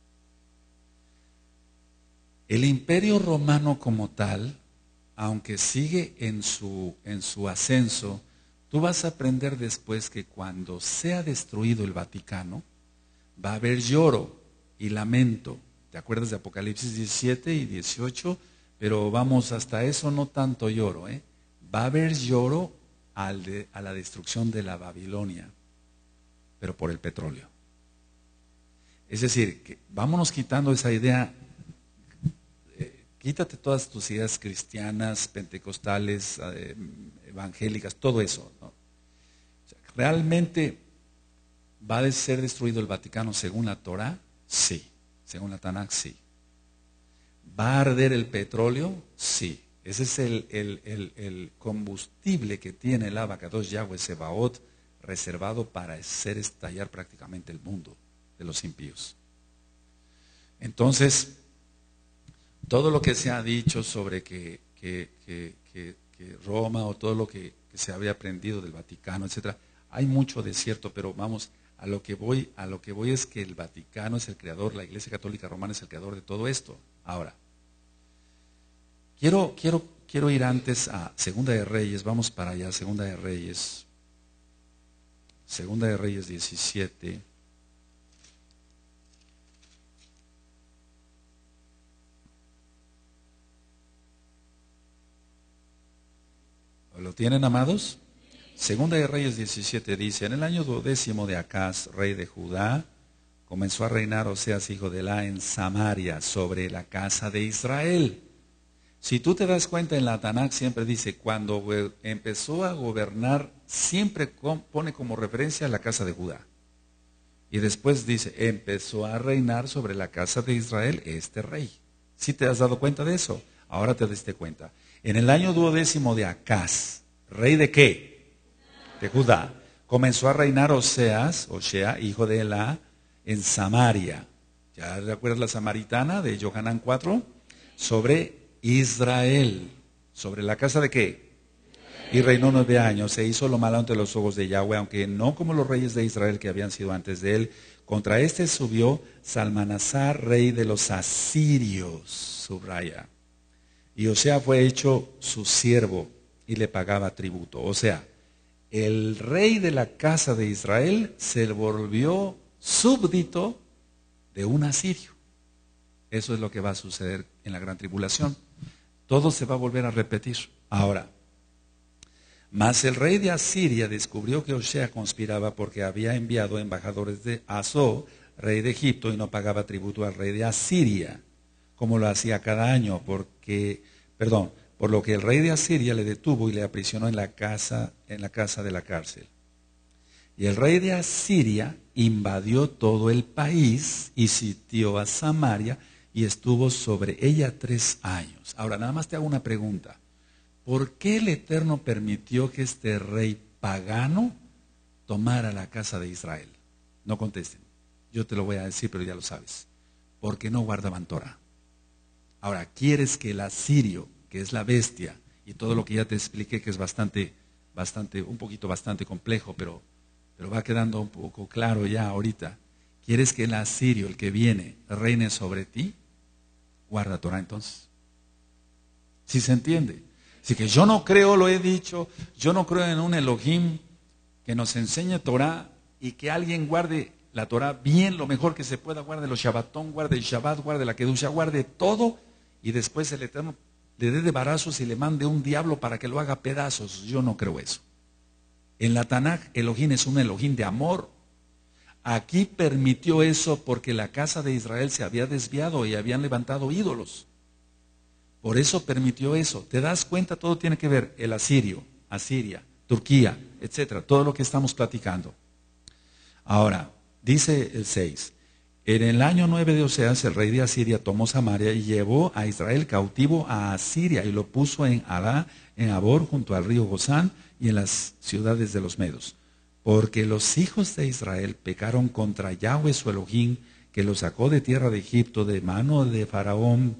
El Imperio Romano como tal, aunque sigue en su ascenso, tú vas a aprender después que cuando sea destruido el Vaticano, va a haber lloro y lamento. ¿Te acuerdas de Apocalipsis 17 y 18? Pero vamos, hasta eso no tanto lloro. Va a haber lloro a la destrucción de la Babilonia, pero por el petróleo. Es decir, que vámonos quitando esa idea. Quítate todas tus ideas cristianas, pentecostales, evangélicas, todo eso, ¿no? O sea, ¿realmente va a ser destruido el Vaticano según la Torah? Sí. Según la Tanakh, sí. ¿Va a arder el petróleo? Sí. Ese es el combustible que tiene el Abacadosh Yahweh Sebaot reservado para hacer estallar prácticamente el mundo de los impíos. Entonces, todo lo que se ha dicho sobre que Roma o todo lo que se había aprendido del Vaticano, etcétera, hay mucho de cierto, pero vamos, a lo que voy es que el Vaticano es el creador, la Iglesia Católica Romana es el creador de todo esto. Ahora, quiero ir antes a Segunda de Reyes, vamos para allá, Segunda de Reyes 17. ¿Lo tienen, amados? Segunda de Reyes 17 dice, en el año 12 de Acaz, rey de Judá, comenzó a reinar Oseas, hijo de Elá, en Samaria, sobre la casa de Israel. Si tú te das cuenta, en la Tanakh siempre dice, cuando empezó a gobernar, siempre pone como referencia a la casa de Judá. Y después dice, empezó a reinar sobre la casa de Israel este rey. ¿Sí te has dado cuenta de eso? Ahora te diste cuenta. En el año 12º de Acaz, ¿rey de qué? De Judá. Comenzó a reinar Osea, hijo de Elá, en Samaria. ¿Ya recuerdas la samaritana de Johanán 4? Sobre Israel. ¿Sobre la casa de qué? Y reinó 9 años, se hizo lo malo ante los ojos de Yahweh, aunque no como los reyes de Israel que habían sido antes de él. Contra este subió Salmanasar, rey de los asirios, subraya. Y Osea fue hecho su siervo y le pagaba tributo. O sea, el rey de la casa de Israel se volvió súbdito de un asirio. Eso es lo que va a suceder en la gran tribulación. Todo se va a volver a repetir. Ahora, mas el rey de Asiria descubrió que Osea conspiraba porque había enviado embajadores de Asó, rey de Egipto, y no pagaba tributo al rey de Asiria, como lo hacía cada año, por lo que el rey de Asiria le detuvo y le aprisionó en la casa de la cárcel. Y el rey de Asiria invadió todo el país y sitió a Samaria y estuvo sobre ella 3 años. Ahora, nada más te hago una pregunta. ¿Por qué el Eterno permitió que este rey pagano tomara la casa de Israel? No contesten. Yo te lo voy a decir, pero ya lo sabes. Porque no guardaban Torah. Ahora, ¿quieres que el asirio, que es la bestia, y todo lo que ya te expliqué, que es bastante complejo, pero va quedando un poco claro ya ahorita? ¿Quieres que el asirio, el que viene, reine sobre ti? Guarda Torah entonces. ¿Sí se entiende? Así que yo no creo, lo he dicho, yo no creo en un Elohim que nos enseñe Torah y que alguien guarde la Torah bien, lo mejor que se pueda, guarde los Shabbatón, guarde el Shabbat, guarde la Kedusha, guarde todo, y después el Eterno le dé de barazos y le mande un diablo para que lo haga pedazos. Yo no creo eso. En la Tanakh, Elohim es un Elohim de amor. Aquí permitió eso porque la casa de Israel se había desviado y habían levantado ídolos. Por eso permitió eso. ¿Te das cuenta? Todo tiene que ver. El asirio, Asiria, Turquía, etcétera. Todo lo que estamos platicando. Ahora, dice el 6. En el año 9 de Oseas, el rey de Asiria tomó Samaria y llevó a Israel cautivo a Asiria y lo puso en Ará, en Abor, junto al río Gozán y en las ciudades de los Medos. Porque los hijos de Israel pecaron contra Yahweh su Elohim, que los sacó de tierra de Egipto de la mano de Faraón,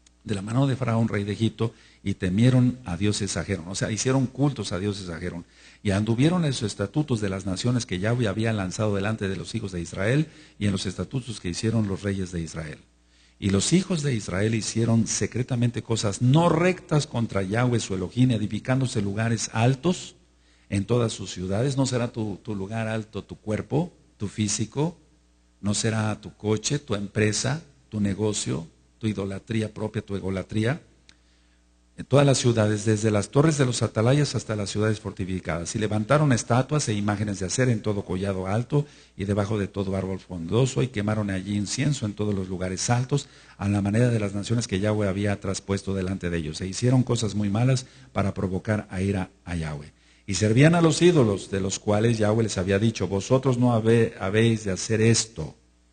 rey de Egipto, y temieron a dioses ajenos. O sea, hicieron cultos a dioses ajenos. Y anduvieron en los estatutos de las naciones que Yahweh había lanzado delante de los hijos de Israel, y en los estatutos que hicieron los reyes de Israel. Y los hijos de Israel hicieron secretamente cosas no rectas contra Yahweh su Elohim, edificándose lugares altos en todas sus ciudades. No será tu lugar alto tu cuerpo, tu físico, no será tu coche, tu empresa, tu negocio, tu idolatría propia, tu egolatría. En todas las ciudades, desde las torres de los atalayas hasta las ciudades fortificadas. Y levantaron estatuas e imágenes de acera en todo collado alto y debajo de todo árbol frondoso, y quemaron allí incienso en todos los lugares altos, a la manera de las naciones que Yahweh había traspuesto delante de ellos. E hicieron cosas muy malas para provocar a ira a Yahweh. Y servían a los ídolos, de los cuales Yahweh les había dicho: vosotros no habéis de hacer esto.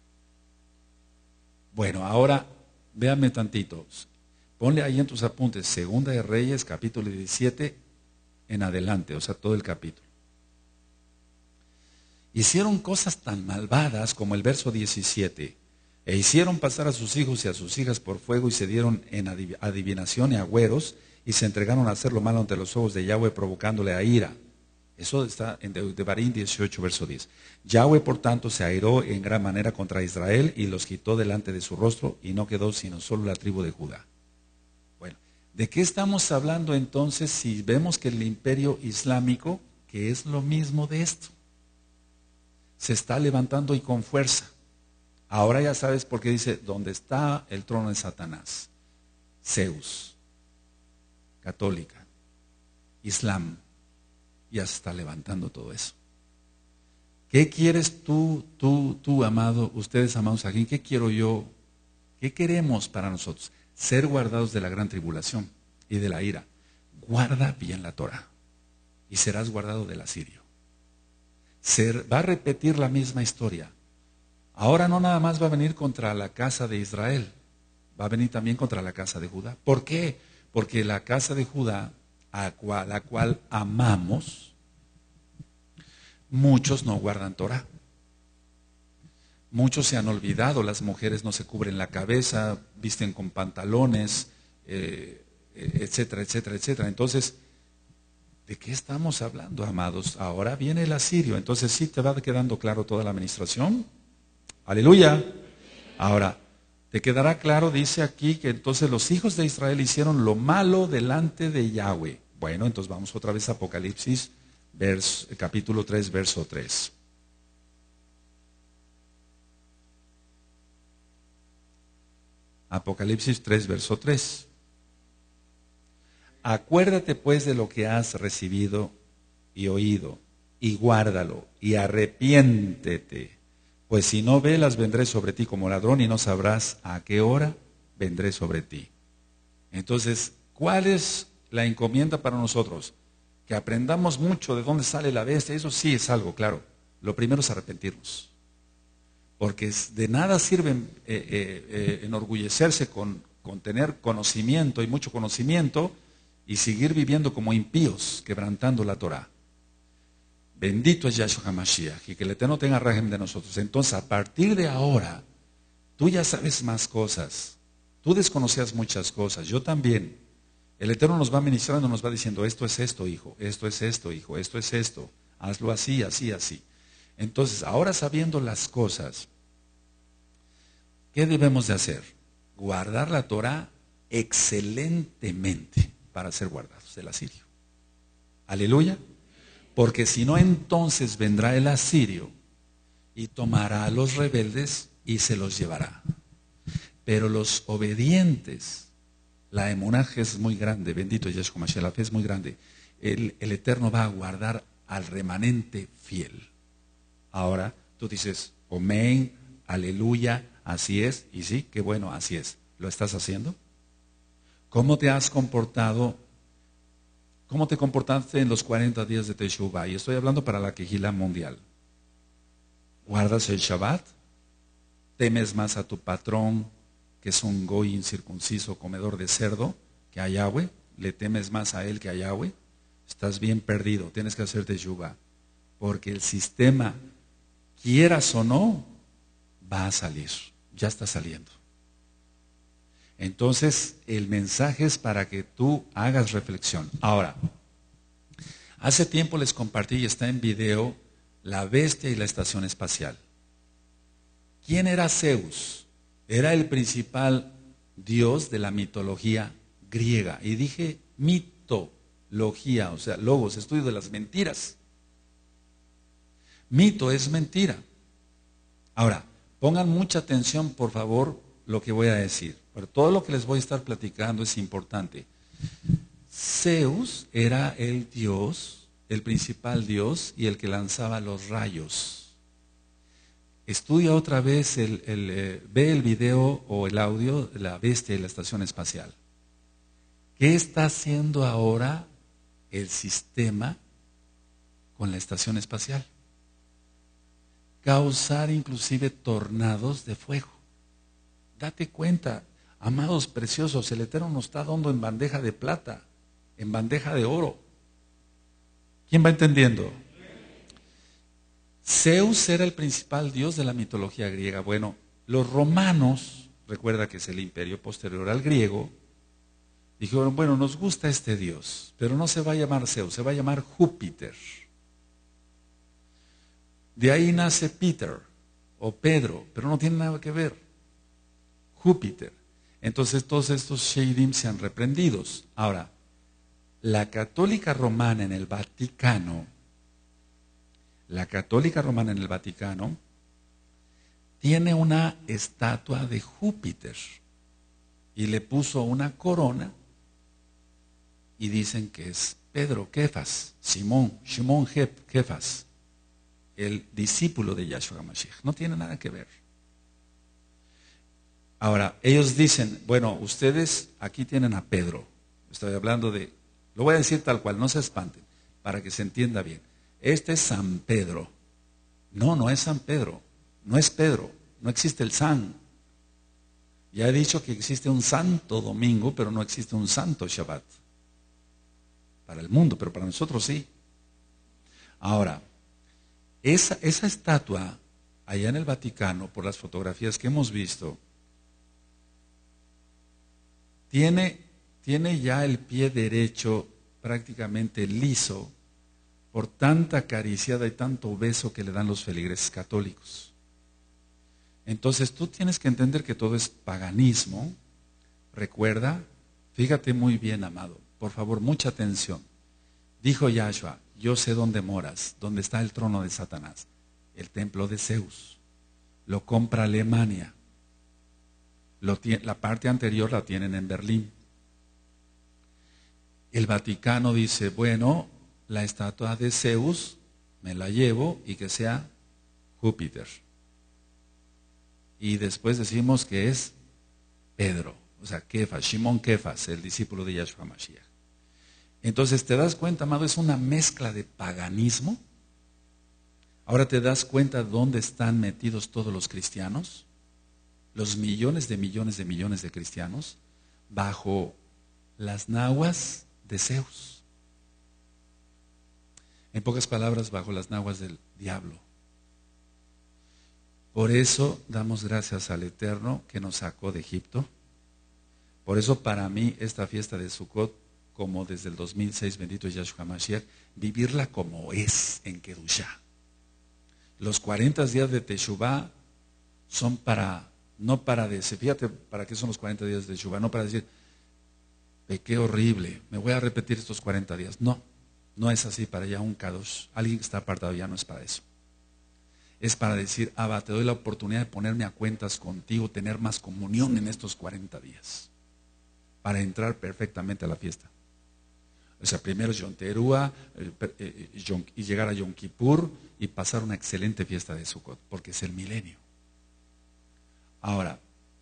Bueno, ahora véanme tantito. Ponle ahí en tus apuntes, Segunda de Reyes, capítulo 17, en adelante, o sea, todo el capítulo. Hicieron cosas tan malvadas como el verso 17. E hicieron pasar a sus hijos y a sus hijas por fuego, y se dieron en adivinación y agüeros, y se entregaron a hacer lo malo ante los ojos de Yahweh, provocándole a ira. Eso está en Devarim 18, verso 10. Yahweh, por tanto, se airó en gran manera contra Israel, y los quitó delante de su rostro, y no quedó sino solo la tribu de Judá. Bueno, ¿de qué estamos hablando entonces si vemos que el imperio islámico, que es lo mismo de esto, se está levantando y con fuerza? Ahora ya sabes por qué dice: donde está el trono de Satanás, Zeus, católica, Islam, ya se está levantando todo eso. ¿Qué quieres tú, amado, ustedes, amados aquí? ¿Qué quiero yo? ¿Qué queremos para nosotros? Ser guardados de la gran tribulación y de la ira. Guarda bien la Torah y serás guardado del asirio. Va a repetir la misma historia. Ahora no nada más va a venir contra la casa de Israel, va a venir también contra la casa de Judá. ¿Por qué? Porque la casa de Judá, a la cual amamos, muchos no guardan Torah. Muchos se han olvidado, las mujeres no se cubren la cabeza, visten con pantalones, etcétera, etcétera, etcétera. Entonces, ¿de qué estamos hablando, amados? Ahora viene el asirio. Entonces, ¿sí te va quedando claro toda la administración? Aleluya. Ahora, te quedará claro, dice aquí, que entonces los hijos de Israel hicieron lo malo delante de Yahweh. Bueno, entonces vamos otra vez a Apocalipsis, capítulo 3, verso 3. Apocalipsis 3, verso 3. Acuérdate pues de lo que has recibido y oído, y guárdalo, y arrepiéntete. Pues si no velas, vendré sobre ti como ladrón, y no sabrás a qué hora vendré sobre ti. Entonces, ¿cuál es la encomienda para nosotros? Que aprendamos mucho de dónde sale la bestia. Eso sí es algo, claro. Lo primero es arrepentirnos. Porque de nada sirve enorgullecerse con tener conocimiento y mucho conocimiento y seguir viviendo como impíos, quebrantando la Torah. Bendito es Yahshua HaMashiach, y que el Eterno tenga régimen de nosotros. Entonces, a partir de ahora, tú ya sabes más cosas. Tú desconocías muchas cosas, yo también. El Eterno nos va ministrando, nos va diciendo, esto es esto, hijo, esto es esto, hijo, esto es esto. Hazlo así, así, así. Entonces, ahora sabiendo las cosas, ¿qué debemos de hacer? Guardar la Torah excelentemente para ser guardados del asirio. Aleluya. Porque si no, entonces vendrá el asirio y tomará a los rebeldes y se los llevará. Pero los obedientes, la emunaje es muy grande, bendito Yeshua Mashiach, la fe es muy grande. El Eterno va a guardar al remanente fiel. Ahora tú dices, amén, aleluya, así es, y sí, qué bueno, así es. ¿Lo estás haciendo? ¿Cómo te has comportado? ¿Cómo te comportaste en los 40 días de Teshuvah? Y estoy hablando para la Kehilá mundial. ¿Guardas el Shabbat? ¿Temes más a tu patrón, que es un goy incircunciso, comedor de cerdo, que a Yahweh? ¿Le temes más a él que a Yahweh? Estás bien perdido, tienes que hacer Teshuvah. Porque el sistema, quieras o no, va a salir. Ya está saliendo. Entonces, el mensaje es para que tú hagas reflexión. Ahora, hace tiempo les compartí y está en video la bestia y la estación espacial. ¿Quién era Zeus? Era el principal dios de la mitología griega. Y dije mitología, o sea, logos, estudio de las mentiras. Mito es mentira. Ahora, pongan mucha atención, por favor, lo que voy a decir. Pero todo lo que les voy a estar platicando es importante. Zeus era el dios, el principal dios y el que lanzaba los rayos. Estudia otra vez, ve el video o el audio de la bestia y la estación espacial. ¿Qué está haciendo ahora el sistema con la estación espacial? Causar inclusive tornados de fuego. Date cuenta, amados preciosos, el Eterno nos está dando en bandeja de plata, en bandeja de oro. ¿Quién va entendiendo? Zeus era el principal dios de la mitología griega. Bueno, los romanos, recuerda que es el imperio posterior al griego, dijeron, bueno, nos gusta este dios, pero no se va a llamar Zeus, se va a llamar Júpiter. De ahí nace Peter o Pedro, pero no tiene nada que ver. Júpiter. Entonces todos estos Sheidim sean reprendidos. Ahora, la católica romana en el Vaticano, tiene una estatua de Júpiter y le puso una corona y dicen que es Pedro Kefas, Simón Kefas. el discípulo de Yahshua HaMashiach. No tiene nada que ver. Ahora, ellos dicen, bueno, ustedes aquí tienen a Pedro. Estoy hablando de, lo voy a decir tal cual, no se espanten, para que se entienda bien. Este es San Pedro. No, no es San Pedro. No es Pedro. No existe el San. Ya he dicho que existe un Santo Domingo, pero no existe un Santo Shabbat. Para el mundo, pero para nosotros sí. Ahora, esa estatua allá en el Vaticano, por las fotografías que hemos visto, tiene ya el pie derecho prácticamente liso por tanta acariciada y tanto beso que le dan los feligreses católicos. Entonces tú tienes que entender que todo es paganismo. Recuerda, fíjate muy bien, amado, por favor, mucha atención. Dijo Yahshua, yo sé dónde moras, dónde está el trono de Satanás, el templo de Zeus. Lo compra Alemania. La parte anterior la tienen en Berlín. El Vaticano dice, bueno, la estatua de Zeus me la llevo y que sea Júpiter. Y después decimos que es Pedro, o sea, Kefas, Shimon Kefas, el discípulo de Yahshua Mashiach. Entonces, ¿te das cuenta, amado? Es una mezcla de paganismo. Ahora te das cuenta dónde están metidos todos los cristianos, los millones de cristianos, bajo las naguas de Zeus. En pocas palabras, bajo las naguas del diablo. Por eso damos gracias al Eterno que nos sacó de Egipto. Por eso para mí esta fiesta de Sukkot, como desde el 2006, bendito es Yahshua Mashiach, vivirla como es en Kedushá. Los 40 días de Teshuvá son no para decir, fíjate para qué son los 40 días de Teshuvá, no para decir, pequé horrible, me voy a repetir estos 40 días. No, no es así para ya un Kadosh. Alguien que está apartado ya no es para eso. Es para decir, Abba, te doy la oportunidad de ponerme a cuentas contigo, tener más comunión en estos 40 días, para entrar perfectamente a la fiesta. O sea, primero Yom Teruah y llegar a Yom Kippur y pasar una excelente fiesta de Sukkot, porque es el milenio. Ahora,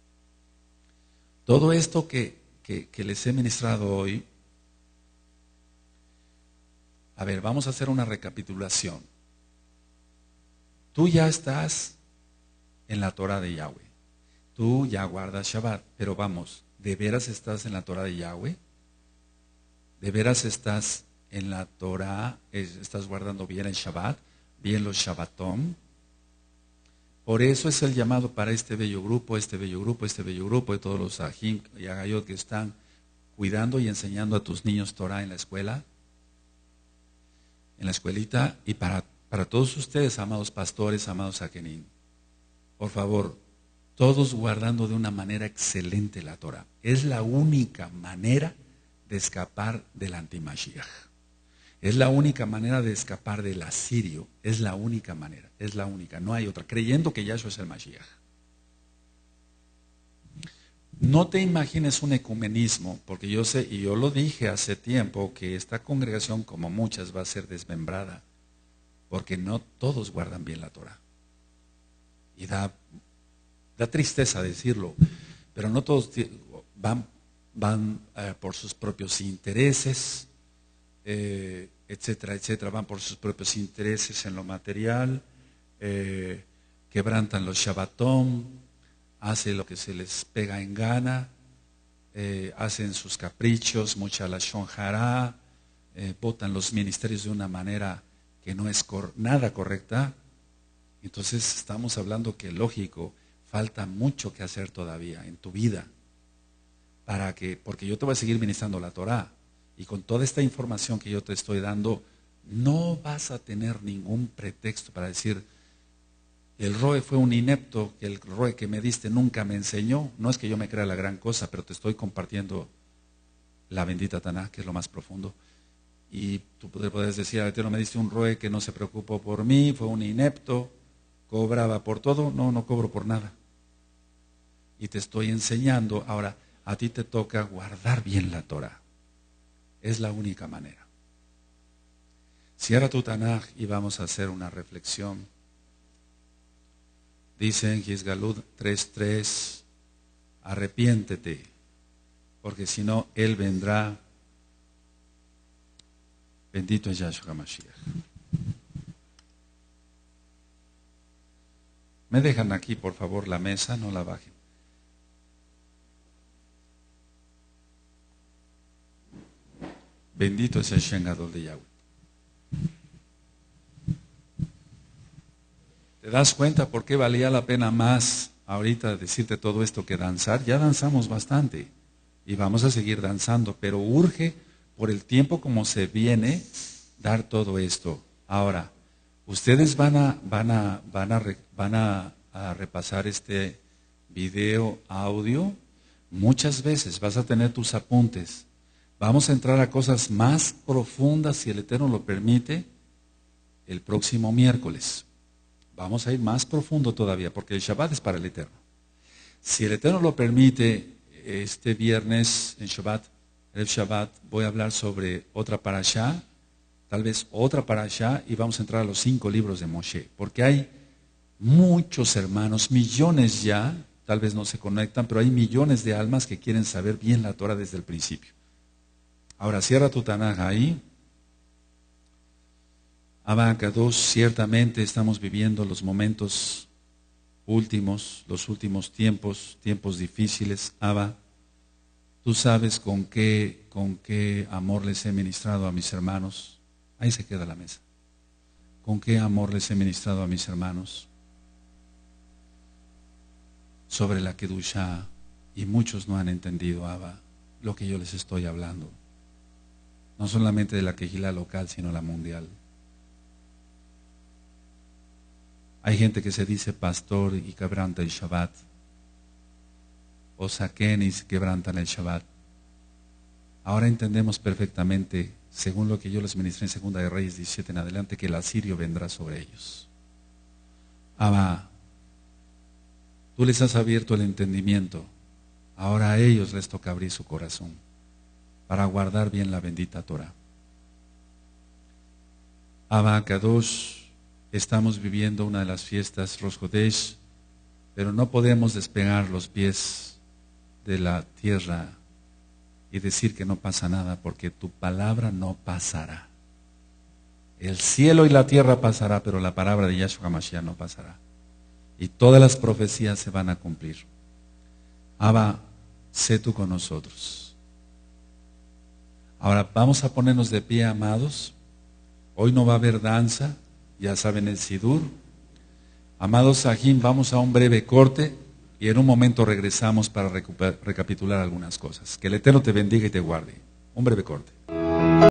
todo esto que les he ministrado hoy, a ver, vamos a hacer una recapitulación. Tú ya estás en la Torah de Yahweh. Tú ya guardas Shabbat, pero vamos, ¿de veras estás en la Torah de Yahweh? ¿De veras estás en la Torah, estás guardando bien el Shabbat, bien los Shabbatom? Por eso es el llamado para este bello grupo de todos los Ajim y Agayot que están cuidando y enseñando a tus niños Torah en la escuela, en la escuelita, y para todos ustedes, amados pastores, amados Akenim. Por favor, todos guardando de una manera excelente la Torah. Es la única manera de escapar del antimashiach. Es la única manera de escapar del asirio. Es la única manera. Es la única. No hay otra. Creyendo que Yahshua es el Mashiach. No te imagines un ecumenismo, porque yo sé, y yo lo dije hace tiempo, que esta congregación, como muchas, va a ser desmembrada, porque no todos guardan bien la Torah. Y da tristeza decirlo, pero no todos van por sus propios intereses, etcétera, etcétera, van por sus propios intereses en lo material, quebrantan los Shabbatom, hacen lo que se les pega en gana, hacen sus caprichos, mucha lashon hará, votan los ministerios de una manera que no es nada correcta. Entonces estamos hablando que, lógico, falta mucho que hacer todavía en tu vida, porque yo te voy a seguir ministrando la Torah, y con toda esta información que yo te estoy dando, no vas a tener ningún pretexto para decir, el Roe fue un inepto, que el Roe que me diste nunca me enseñó. No es que yo me crea la gran cosa, pero te estoy compartiendo la bendita Tanaj, que es lo más profundo. Y tú puedes decir, a ti no me diste un Roe que no se preocupó por mí, fue un inepto, cobraba por todo. No, no cobro por nada. Y te estoy enseñando. Ahora, a ti te toca guardar bien la Torah. Es la única manera. Cierra tu Tanaj y vamos a hacer una reflexión. Dice en Gizgalud 3:3, arrepiéntete, porque si no, Él vendrá. Bendito es Yahshua Mashiach. Me dejan aquí, por favor, la mesa, no la bajen. Bendito es el Shen Gadol de Yahweh. ¿Te das cuenta por qué valía la pena más ahorita decirte todo esto que danzar? Ya danzamos bastante y vamos a seguir danzando, pero urge por el tiempo como se viene dar todo esto. Ahora, ustedes van a repasar este video, audio. Muchas veces vas a tener tus apuntes. Vamos a entrar a cosas más profundas, si el Eterno lo permite, el próximo miércoles. Vamos a ir más profundo todavía, porque el Shabbat es para el Eterno. Si el Eterno lo permite, este viernes en Shabbat, el Shabbat, voy a hablar sobre otra parashá, tal vez otra parashá, y vamos a entrar a los 5 libros de Moshe, porque hay muchos hermanos, millones ya, tal vez no se conectan, pero hay millones de almas que quieren saber bien la Torah desde el principio. Ahora cierra tu Tanaj ahí. Abacados, ciertamente estamos viviendo los momentos últimos, los últimos tiempos, tiempos difíciles. Abba, tú sabes con qué amor les he ministrado a mis hermanos. Ahí se queda la mesa. Con qué amor les he ministrado a mis hermanos sobre la Kedushá, y muchos no han entendido, Abba, lo que yo les estoy hablando. No solamente de la Kehilá local, sino la mundial. Hay gente que se dice pastor y quebranta el Shabbat, o saquén y quebrantan el Shabbat. Ahora entendemos perfectamente, según lo que yo les ministré en Segunda de Reyes 17 en adelante, que el asirio vendrá sobre ellos. Abba, tú les has abierto el entendimiento, ahora a ellos les toca abrir su corazón para guardar bien la bendita Torah. Abba Kadosh, estamos viviendo una de las fiestas Rosh Chodesh, pero no podemos despegar los pies de la tierra y decir que no pasa nada, porque tu palabra no pasará. El cielo y la tierra pasará, pero la palabra de Yahshua Mashiach no pasará. Y todas las profecías se van a cumplir. Abba, sé tú con nosotros. Ahora vamos a ponernos de pie, amados. Hoy no va a haber danza, ya saben el Sidur. Amados Sahim, vamos a un breve corte y en un momento regresamos para recapitular algunas cosas. Que el Eterno te bendiga y te guarde. Un breve corte.